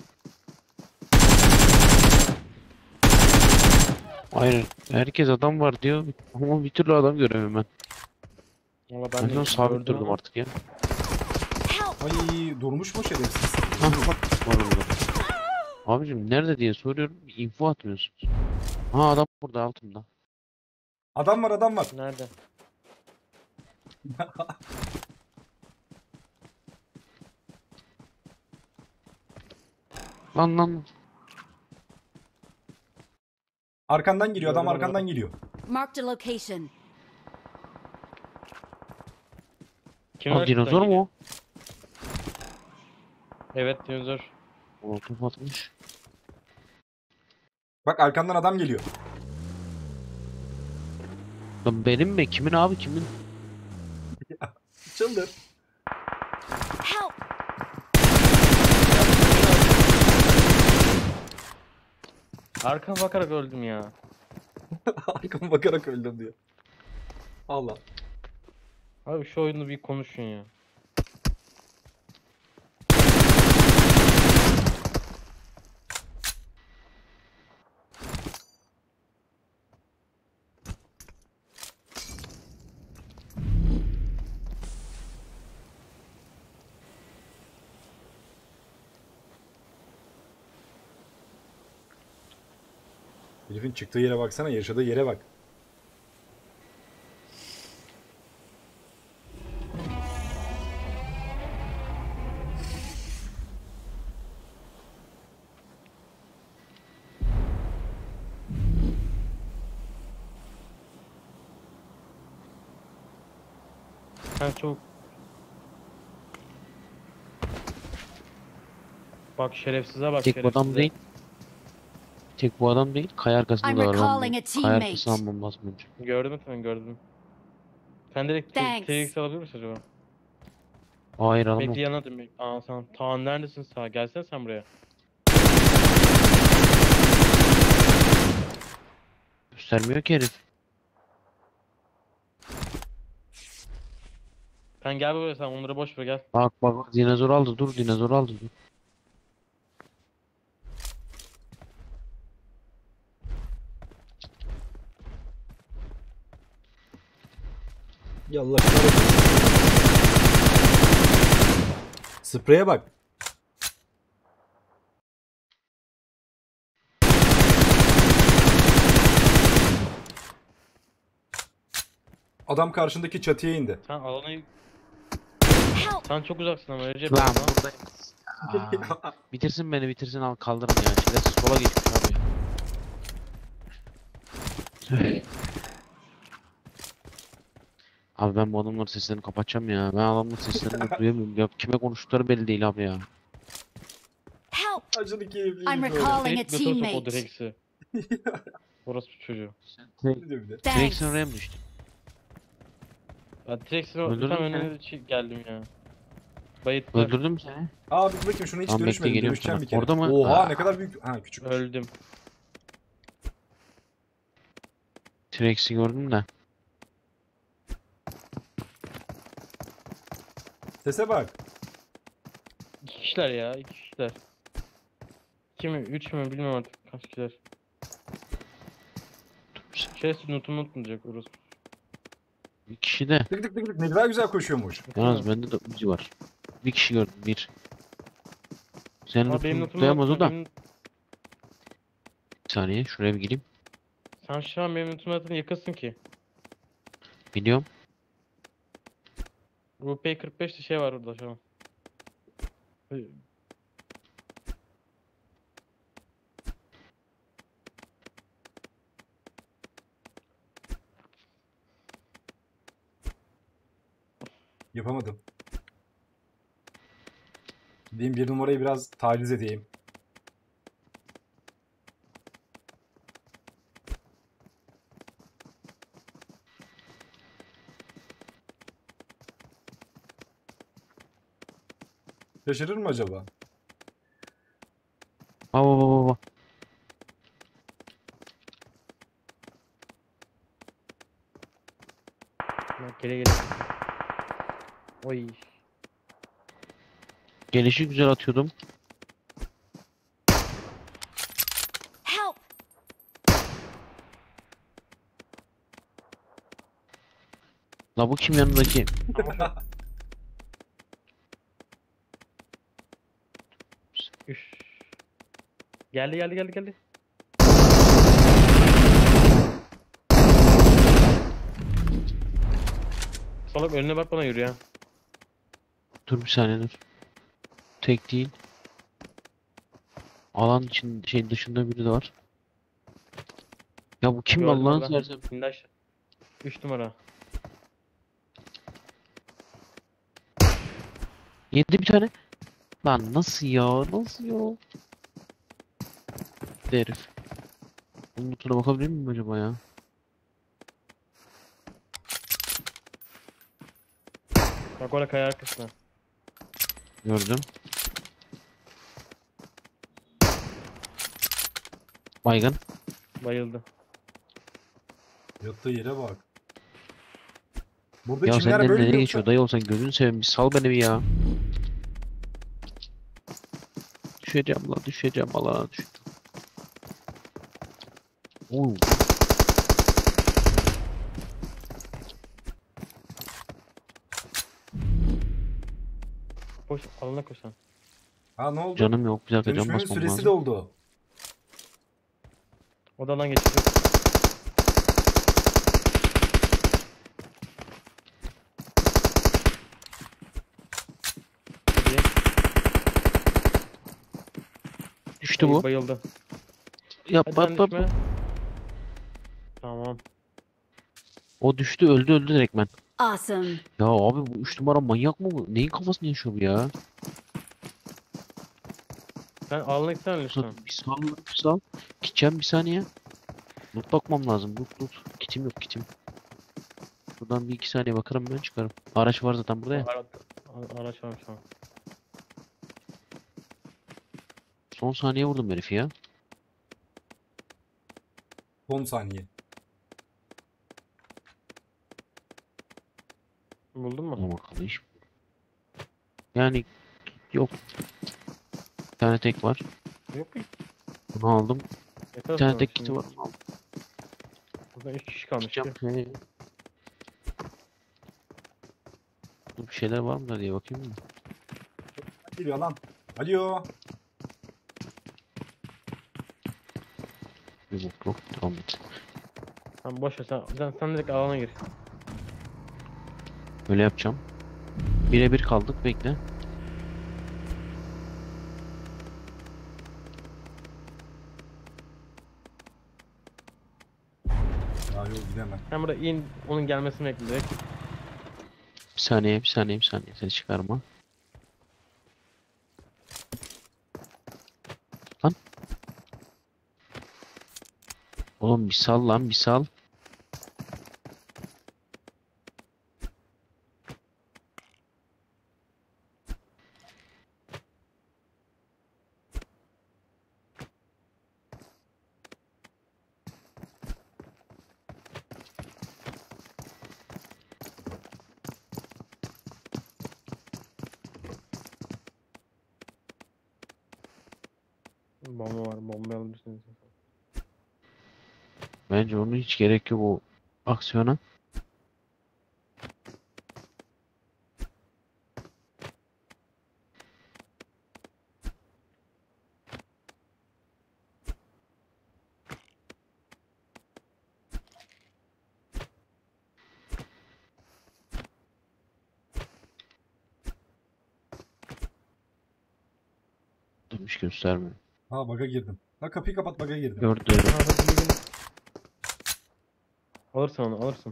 Hayır, herkes adam var diyor ama bir türlü adam göremiyorum ben. Valla Ben, ben de de onu sabit gördüm durdum ama. artık ya. Help! ay durmuş mu şerefsiz? Hah bak var orada. Abicim nerede diye soruyorum, info atmıyorsunuz. Ha adam burada altında. Adam var, adam var. Nerede? Lan lan. Arkandan geliyor, adam Gördüm arkandan adamı. geliyor. Marked a location. Kim Abi dinozor mu o? Evet dinozor. Molotof atmış. Bak arkandan adam geliyor. Lan benim mi? Kimin abi kimin? Çıldır. Help! Arkama bakarak öldüm ya. Arkama bakarak öldüm diyor. Allah. Abi şu oyunu bir konuşun ya. Herifin çıktığı yere baksana, yaşadığı yere bak. Sen çok... Bak şerefsize bak Tek bu şerefsize. adam değil. Tek bu adam değil. Kaya arkasında I'm da var. recalling Ben a de Kaya teammate. arkasından bomba atmıyorum. Gördün mü sen gördüm. Sen direkt Thanks. T X alabilir misin acaba? Hayır alamam. Bekle yana dön. bek- Aa sen Taan neredesin sağ? Gelsene sen buraya. Göstermiyor ki herif. Sen gel buraya sen onları boş ver gel. Bak bak bak, dinozor aldı dur, dinozor aldı dur. Yallah kahretsin. Spreye bak. Adam karşındaki çatıya indi. Sen alanı... Help! Sen çok uzaksın ama Recep. Lan Lan. buradayım. Aa, bitirsin beni bitirsin, al kaldırın ya. Şerefsiz sola geçmiş abi. Abi ben bu adamların seslerini kapatacağım ya. Ben adamların seslerini duyamıyorum. Ya kime konuştukları belli değil abi ya. Help! Acılı keyifli. I'm böyle. recalling a Direkt götür o teammate. direksi. Orası bir çocuğu. Ne diyor bir de? Thanks. Direksiyon oraya mı düştü? Ben direksini Öldürdün tam mü önüne çi- geldim ya. Bayıtlar. Öldürdün mü seni? Aa bir bakayım şunu hiç Tamam, bekle, dönüşmedim. geliyorum Dönüşeceğim sana. bir kere. Orada mı? Oha Aa. ne kadar büyük. Ha küçük. Öldüm. T-Rex'i gördüm de. Sese bak. İki kişiler ya, iki kişiler. İki mi, üç mü bilmiyorum artık kaç kişiler. Şerefsiz notumu unutmayacak orası. Bir kişi de. Tık tık tık tık ne kadar güzel koşuyormuş. Yalnız bende de Uzi var. Bir kişi gördüm, bir. Senin Ama benim notunu notumu tutlayamaz o unutma, da. benim- Bir saniye şuraya bir gireyim. Sen şu an benim notumu zaten yakasın ki. Biliyorum. R P kırk beşte şey var orada şu an. Yapamadım. Gideyim bir numarayı biraz taciz edeyim. Şaşırır mı acaba? Baba baba baba. Bak gele gele. Oy. Gelişi güzel atıyordum. Help! La bu kim yanındaki? Üf. Geldi geldi geldi geldi. Salak önüne bak bana yürü ya. Dur bir saniye dur. Tek değil. Alan için şey dışında biri de var. Ya bu kim Gördüm Allah'ını orada. seversen. İndi aşağı. Üç numara. Yedi bir tane. Lan nasıl ya? Nasıl ya? Bir herif. Bunun notuna bakabilir miyim acaba ya? Bak orada kaya arkasına. Gördüm. Baygın. Bayıldı. Yattığı yere bak. Burada Ya çimler senden böyle nereye mi geçiyor yoksa? dayı olsan gözünü seveyim bir sal beni bir ya. Düşeceğim lan düşeceğim alana düştüm. Oo. Koş alana koş sen. Ha ne oldu? Canım yok bir dakika can Dönüşmenin basmam süresi lazım. de oldu. Odadan geçiyor. Hadi. Düştü Ay, bu. Bayıldı. Yap Hadi yap sen yap. düşme. Tamam. O düştü öldü öldü direkt ben. Awesome. Ya abi bu üç numara manyak mı bu? Neyin kafasını yaşıyor bu ya? Sen alana gitsene lütfen. Sus, bir sal bir sal. Gideceğim bir saniye. Loot bakmam lazım. Loot loot. Kitim yok kitim. Buradan bir iki saniye bakarım ben çıkarım. Araç var zaten burada ya. Ara ara- araç varmış tamam. Son saniye vurdum herifi ya. Son saniye. Buldun mu? Ama bakalım iş. Yani yok. Bir tane tek var. Yok mu? Bunu aldım. Ne Bir kadar tane sonra tek şimdi? kiti var. Onu aldım. Burada üç kişi kalmış. Gideceğim. He. Dur bir şeyler var mı diye bakayım mı? Geliyor lan. Alo. Bir bok yok. Tamam. Tamam boş ver sen, sen, sen direkt alana gir. Böyle yapacağım. Birebir kaldık bekle. Ya yok gidemem. Sen burada in onun gelmesini bekle direkt. Bir saniye bir saniye bir saniye. Seni çıkarma. Lan. Oğlum bir sal lan bir sal. Bomba var bomba alabilirsiniz. Bence onun hiç gerek yok o aksiyona. Hiç göstermiyor. Ha bug'a girdim. Ha kapıyı kapat bug'a girdim. Gördü. Ha, hadi bir gün- Alırsın onu alırsın.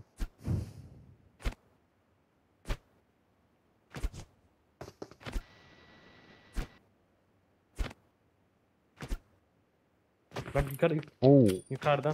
Bak yukarı Oo. yukarıdan.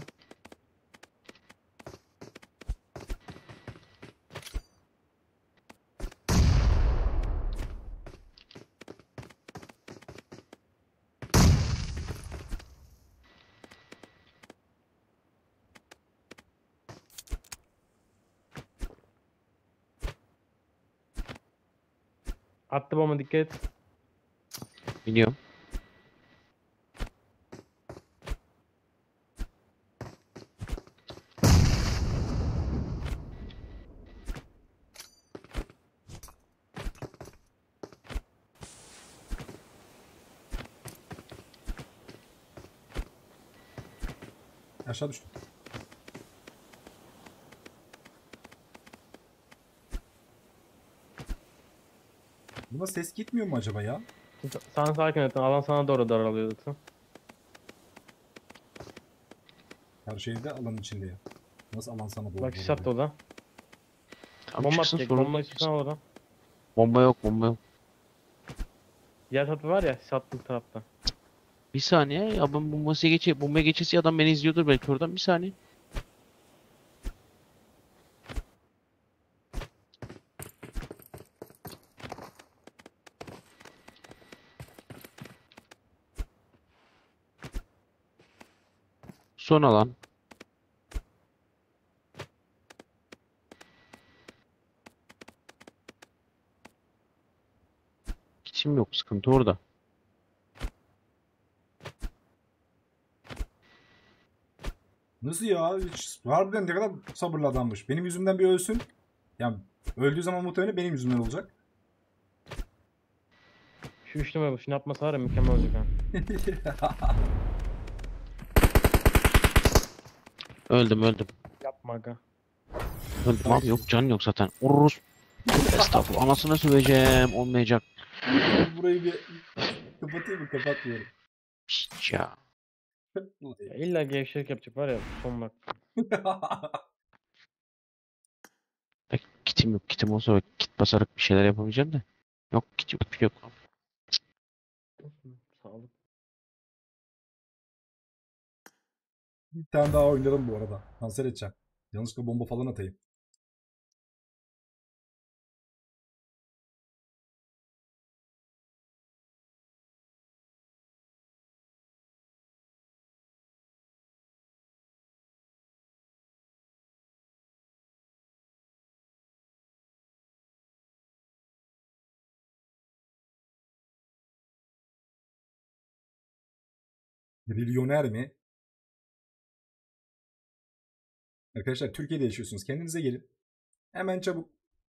Attı bomba dikkat et. Biliyorum. Aşağı düştüm. Buna ses gitmiyor mu acaba ya? Sen sakin et. Alan sana doğru daralıyor zaten. Her şeyde alanın içinde ya. Nasıl alan sana doğru? Bak doğru şiş attı oluyor? o da. Tam Bomba çıksın atacak. sorun. Bombayı çıksana oradan. Bomba yok bomba yok. Diğer tarafı var ya şiş attığın tarafta. Bir saniye ya ben bombası geçe bombaya geçesi adam beni izliyordur belki oradan bir saniye. Son alan. Kitim yok, sıkıntı orada. Nasıl ya? Hiç, harbiden ne kadar sabırlı adammış. Benim yüzümden bir ölsün. Yani öldüğü zaman muhtemelen benim yüzümden olacak. Şu üç numara şunu yapmasa var ya mükemmel olacak ha. Öldüm öldüm. Yapma aga. Öldüm abi, yok can yok zaten. Urus. Estağfurullah, anasını söveceğim, olmayacak. Burayı bir kapatayım mı? Kapatmıyorum. Piç ya. Ya illa gevşek yapacak var ya son bak. E, kitim yok, kitim olsa kit basarak bir şeyler yapabileceğim de. Yok, kit yok, bir şey yok. Sağlık. Bir tane daha oynarım bu arada. Kanser edeceğim. Yanlışlıkla bomba falan atayım. Milyoner mi? Arkadaşlar Türkiye'de yaşıyorsunuz. Kendinize gelin. Hemen çabuk.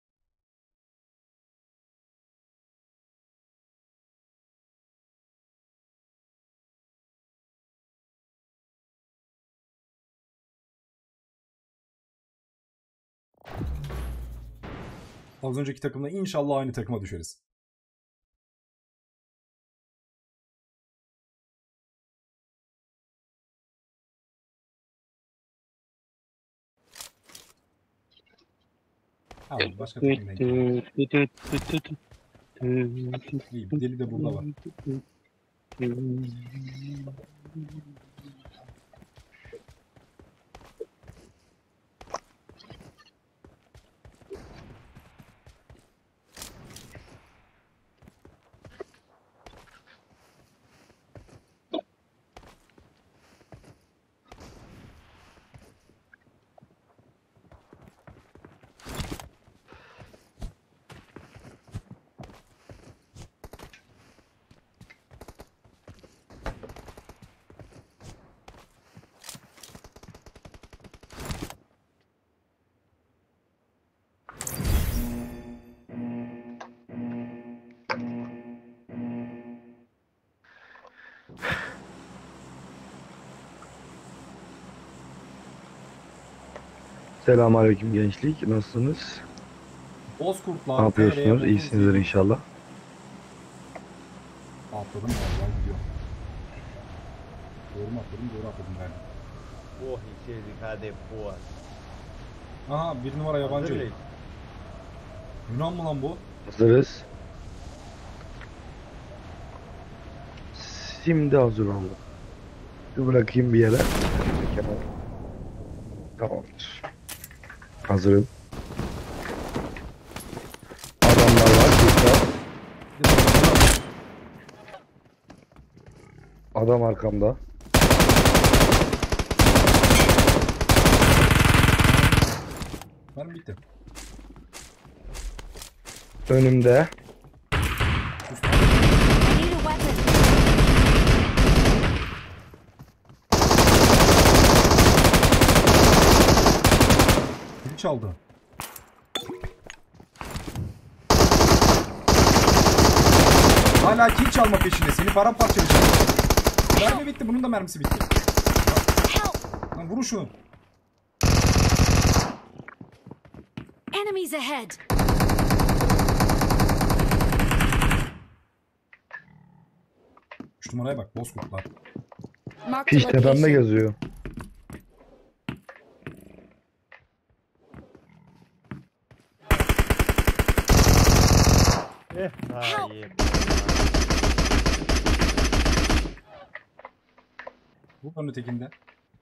Az önceki takımla inşallah aynı takıma düşeriz. Abi başka takımdan gidelim. İyi, bir deli de burada var. Selamünaleyküm gençlik. Nasılsınız? Bozkurtlar. Ne yapıyorsunuz? İyisinizdir inşallah. Atladım vallahi gidiyor. Doğru mu atladım? Doğru atladım galiba. Oh içeri hadi bu. Aha bir numara yabancı. Yunan mı lan bu? Hazırız. Şimdi hazır oldum. Şu bırakayım bir yere. Tamamdır. Hazırım. Adamlar var. Tekrar. Adam arkamda. Ben bitti. Önümde. I need a weapon. Kim çaldı? Hala kill çalma peşinde. Seni paramparça edeceğim. Mermi bitti. Bunun da mermisi bitti. Help! Lan vurun şunu. Enemies ahead. Üç numaraya bak. Bozkurtlar. Mark the Piş tepemde location. geziyor. Eh hayır. Bu onun ötekinde.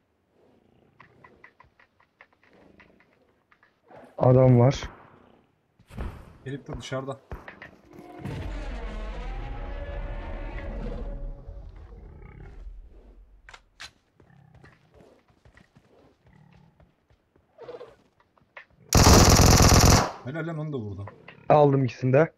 Adam var. Herif de dışarıda. Helal lan, onu da vurdum. Aldım ikisini de.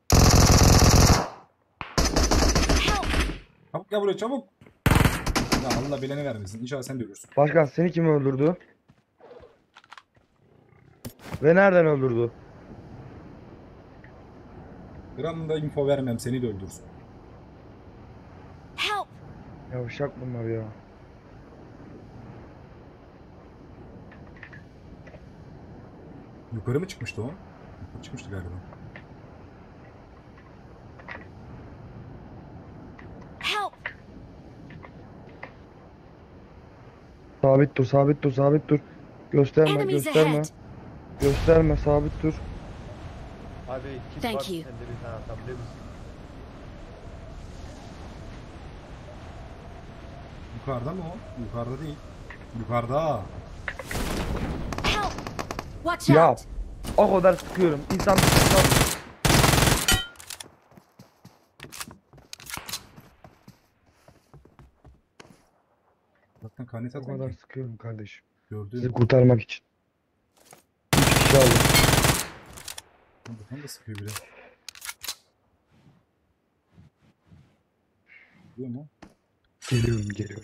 Çabuk gel buraya çabuk. Ya Allah belanı vermesin. İnşallah sen de ölürsün. Başkan seni kim öldürdü? Ve nereden öldürdü? Gramda info vermem, seni de öldürsün. Help! Yavşak bunlar ya. Yukarı mı çıkmıştı o? Yukarı çıkmıştı galiba. Help! Sabit dur, sabit dur, sabit dur. Gösterme, Enemies gösterme. ahead! Gösterme, sabit dur. Abi kit Thank var. you. Sen de bir tane atabilir misin? Yukarıda mı o? Yukarıda değil. Yukarıda. Help! Watch Ya out! o kadar sıkıyorum. İnsan Zaten kanet o atmayın kadar ki. sıkıyorum kardeşim. Gördün Sizi mü? kurtarmak için. Üç kişi aldım. Buradan da sıkıyor bile. Biliyor mu? Geliyorum, geliyorum.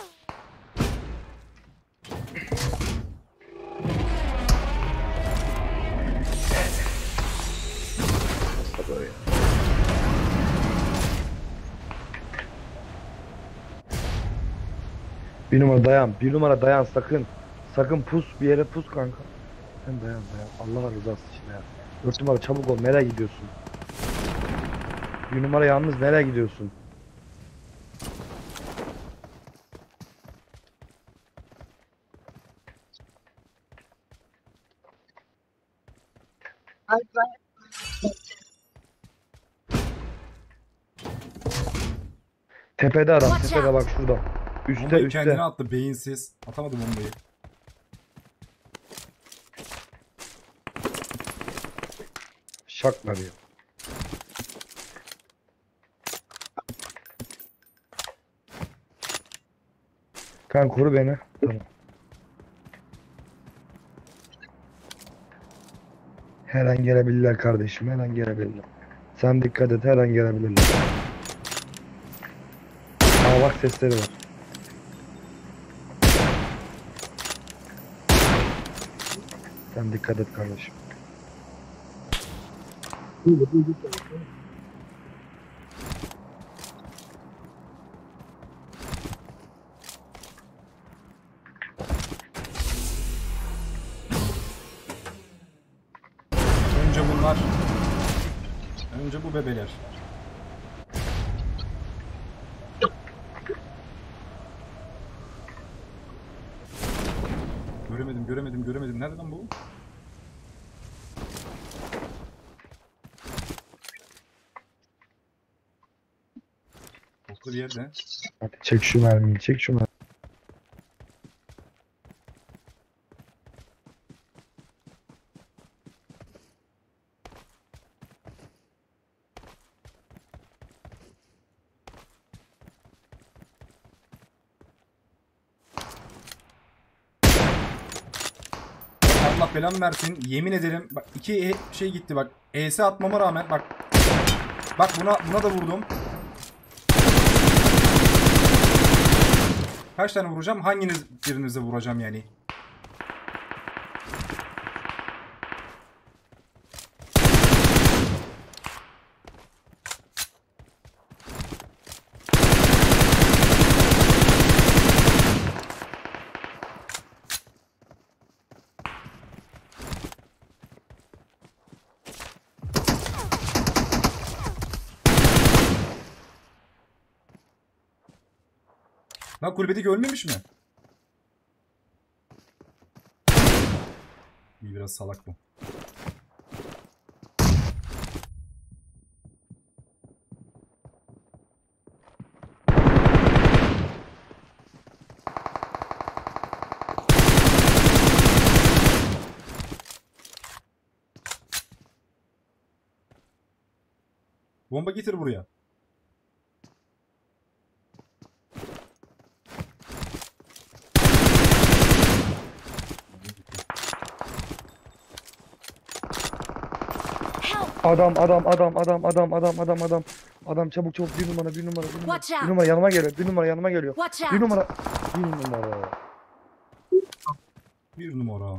Bir numara dayan. Bir numara dayan sakın. Sakın pus bir yere pus kanka. Sen dayan dayan. Allah rızası için ya. Dört numara çabuk ol. Nereye gidiyorsun? Bir numara yalnız nereye gidiyorsun? Tepede adam. Watch Tepede out. bak şurada. Üste Bombayı üste. kendine attı beyinsiz. Atamadım bombayı. Şaklar ya. Kan koru beni. Tamam. Her an gelebilirler kardeşim. Her an gelebilirler. Sen dikkat et. Her an gelebilirler. Aa bak sesleri var. Sen dikkat et kardeşim. Önce bunlar. Önce bu bebeler. Göremedim, göremedim, göremedim. Nerede lan bu? Boklu bir yerde. Hadi çek şu mermiyi. Çek şu mermiyi. Allah belamı versin. Yemin ederim. Bak iki e şey gitti bak. E S atmama rağmen bak. Bak buna buna da vurdum. Kaç tane vuracağım? Hanginiz birinize vuracağım yani? Lan kulübedeki ölmemiş mi? İyi, biraz salak bu. Bomba getir buraya. Adam adam adam adam adam adam adam adam. Adam çabuk çabuk bir numara bir numara bir numara. Watch out. Bir numara yanıma geliyor. Bir numara yanıma geliyor. Watch Bir out! numara. Bir numara. Bir numara.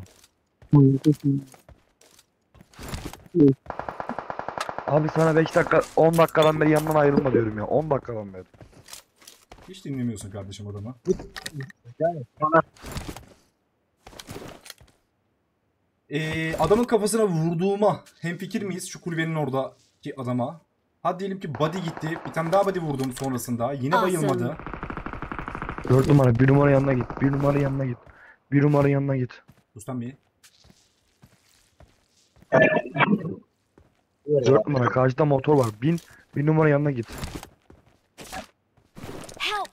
Abi sana beş dakika on dakikadan beri yanından ayrılma diyorum ya. on dakikadan beri. Hiç dinlemiyorsun kardeşim adamı. Ee, adamın kafasına vurduğuma hemfikir miyiz şu kulübenin oradaki adama? Hadi diyelim ki body gitti. Bir tane daha body vurdum sonrasında. Yine Awesome. bayılmadı. Dört numara bir numara yanına git. Bir numara yanına git. Bir numara yanına git. Rustam bir. Dört numara karşıda motor var. Bin. Bir numara yanına git. Help!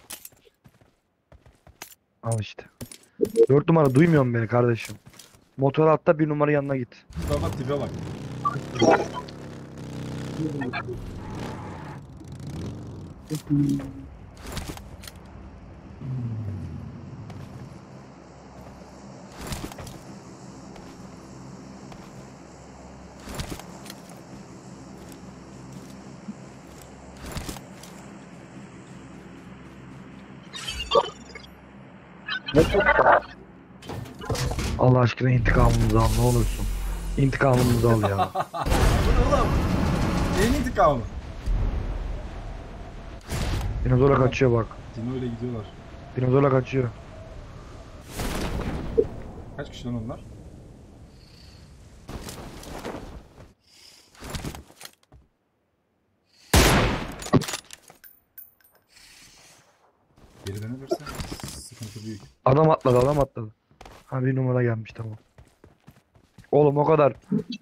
Al işte. Dört numara duymuyor musun beni kardeşim? Motor atla bir numara yanına git. Baba tipe bak. Allah aşkına intikamımızı al ne olursun. İntikamımızı al ya. Bu ne oğlum? Neyin intikamı? Dinozora kaçıyor bak. Dino ile gidiyorlar. Dinozora kaçıyor. Kaç kişi lan onlar? Geri dönebilirse sıkıntı büyük. Adam atladı adam atladı. Ha bir numara gelmiş tamam. Oğlum o kadar.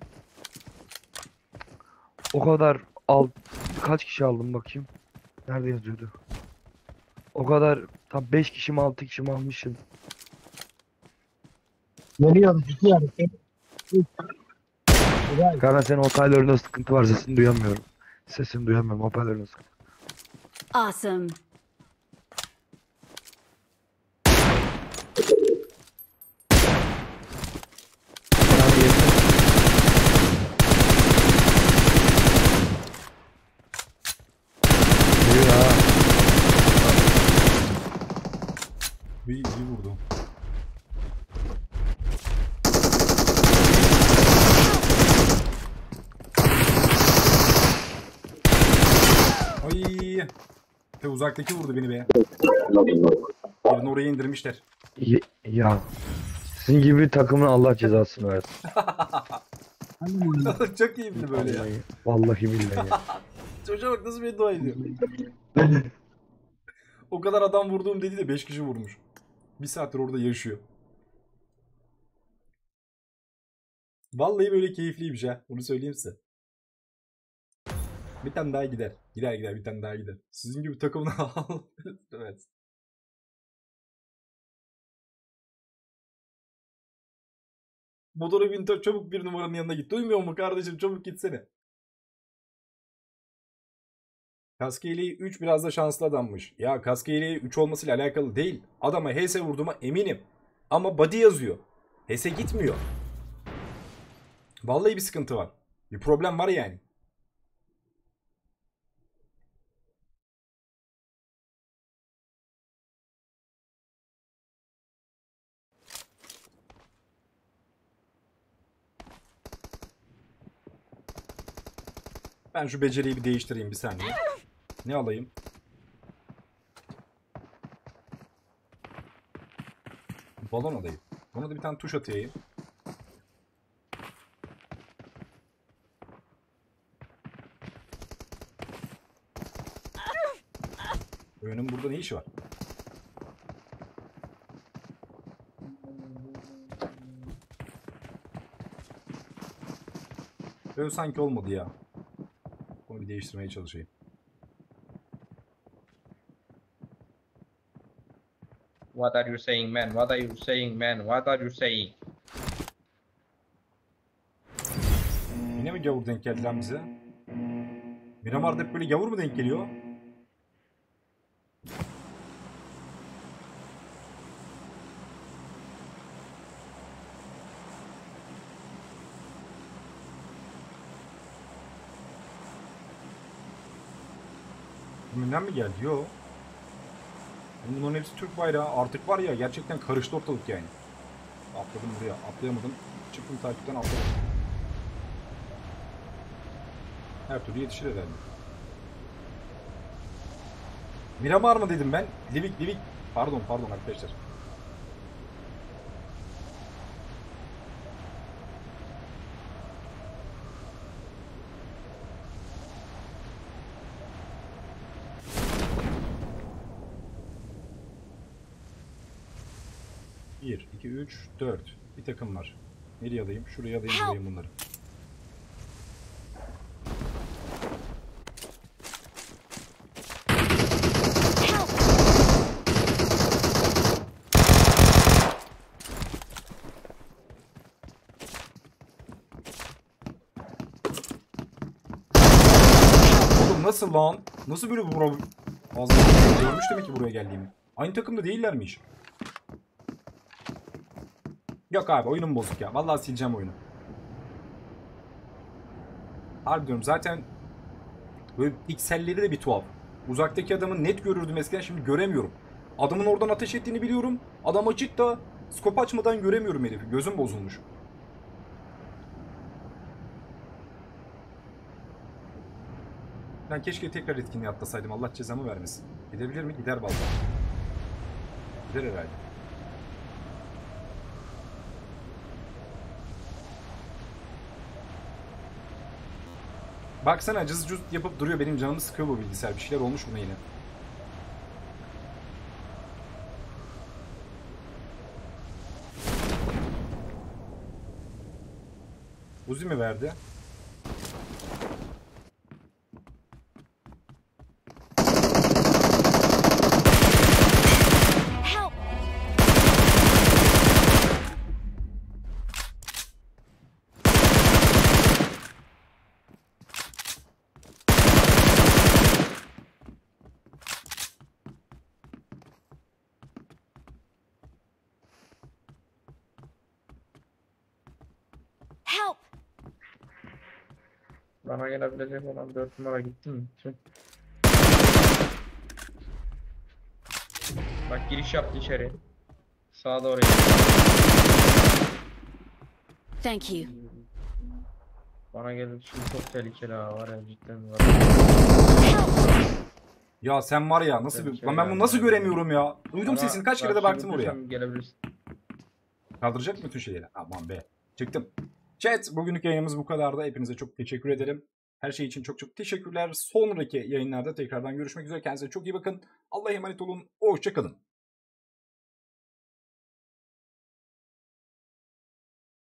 O kadar al. Kaç kişi aldım bakayım. Nerede yazıyordu? O kadar tam beş kişi mi altı kişi mi almışım. Geliyorum, gidiyorum. Kanka senin hoparlöründe sıkıntı var sesini duyamıyorum. Sesini duyamıyorum hoparlöründe sıkıntı. Awesome! Buyur ha. Bir iyi vurdu. Ay. Te uzaktaki vurdu beni be. Birini oraya indirmişler. Ya, ya. Sizin gibi bir takımın Allah cezasını versin. Çok iyi biri böyle ya. Vallahi, vallahi billahi ya. Çocuğa bak nasıl beddua ediyor. O kadar adam vurduğum dedi de beş kişi vurmuş. Bir saattir orada yaşıyor. Vallahi böyle keyifliymiş ha. Onu söyleyeyim size. Bir tane daha gider. Gider gider bir tane daha gider. Sizin gibi takımını al. Evet. Motora bin çabuk bir numaranın yanına git. Duymuyor mu kardeşim? Çabuk gitsene. Kaskeliği üç biraz da şanslı adammış. Ya kaskeliği üç olmasıyla alakalı değil. Adama H S vurduğuma eminim. Ama body yazıyor. H S gitmiyor. Vallahi bir sıkıntı var. Bir problem var yani. Ben şu beceriyi bir değiştireyim bir saniye. Ne alayım? Balon alayım. Buna da bir tane tuş atayım. Oyunun burada ne işi var? Böyle sanki olmadı ya. Bunu bir değiştirmeye çalışayım. What are you saying, man? What are you saying, man? What are you saying? Yine mi gavur denk geldi lan bize? Miramar'da hep böyle gavur mu denk geliyor? Kimden mi geldi? Yo. Bunların hepsi Türk bayrağı. Artık var ya gerçekten karıştı ortalık yani. Atladım buraya. Atlayamadım. Çıktım takipten atladım. Her türlü yetişir herhalde. Miramar mı dedim ben? Livik Livik. Pardon pardon arkadaşlar. bir, iki, üç, dört. Bir takım var. Nereye alayım? Şuraya alayım, alayım bunları. Oğlum nasıl lan? Nasıl böyle vura... Ağzını görmüş demek ki buraya geldiğimi. Aynı takımda değillermiş. Yok abi oyunum bozuk ya. Vallahi sileceğim oyunu. Harbi diyorum zaten böyle pikselleri de bir tuhaf. Uzaktaki adamı net görürdüm eskiden, şimdi göremiyorum. Adamın oradan ateş ettiğini biliyorum. Adam açık da skop açmadan göremiyorum herifi. Gözüm bozulmuş. Ben keşke tekrar etkinliğe atlasaydım. Allah cezamı vermesin. Gidebilir mi? Gider vallahi. Gider herhalde. Baksana cız cız yapıp duruyor, benim canımı sıkıyor bu bilgisayar. Bir şeyler olmuş buna yine. Uzi mi verdi? Help! Bana gelebilecek olan dört numara gitti mi? Tüh. Bak giriş yaptı içeri. Sağa doğru gitti. Thank you. Bana gelir. Şimdi çok tehlikeli ha, var ya cidden var. Ya sen var ya nasıl bir... Lan ben bunu nasıl göremiyorum ya? Duydum sesini, kaç kere de baktım oraya. Gelebilirsin. Kaldıracak mı bütün şeyleri? Aman be. Çıktım. Chat, bugünlük yayınımız bu kadardı. Hepinize çok teşekkür ederim. Her şey için çok çok teşekkürler. Sonraki yayınlarda tekrardan görüşmek üzere. Kendinize çok iyi bakın. Allah'a emanet olun. Hoşça kalın.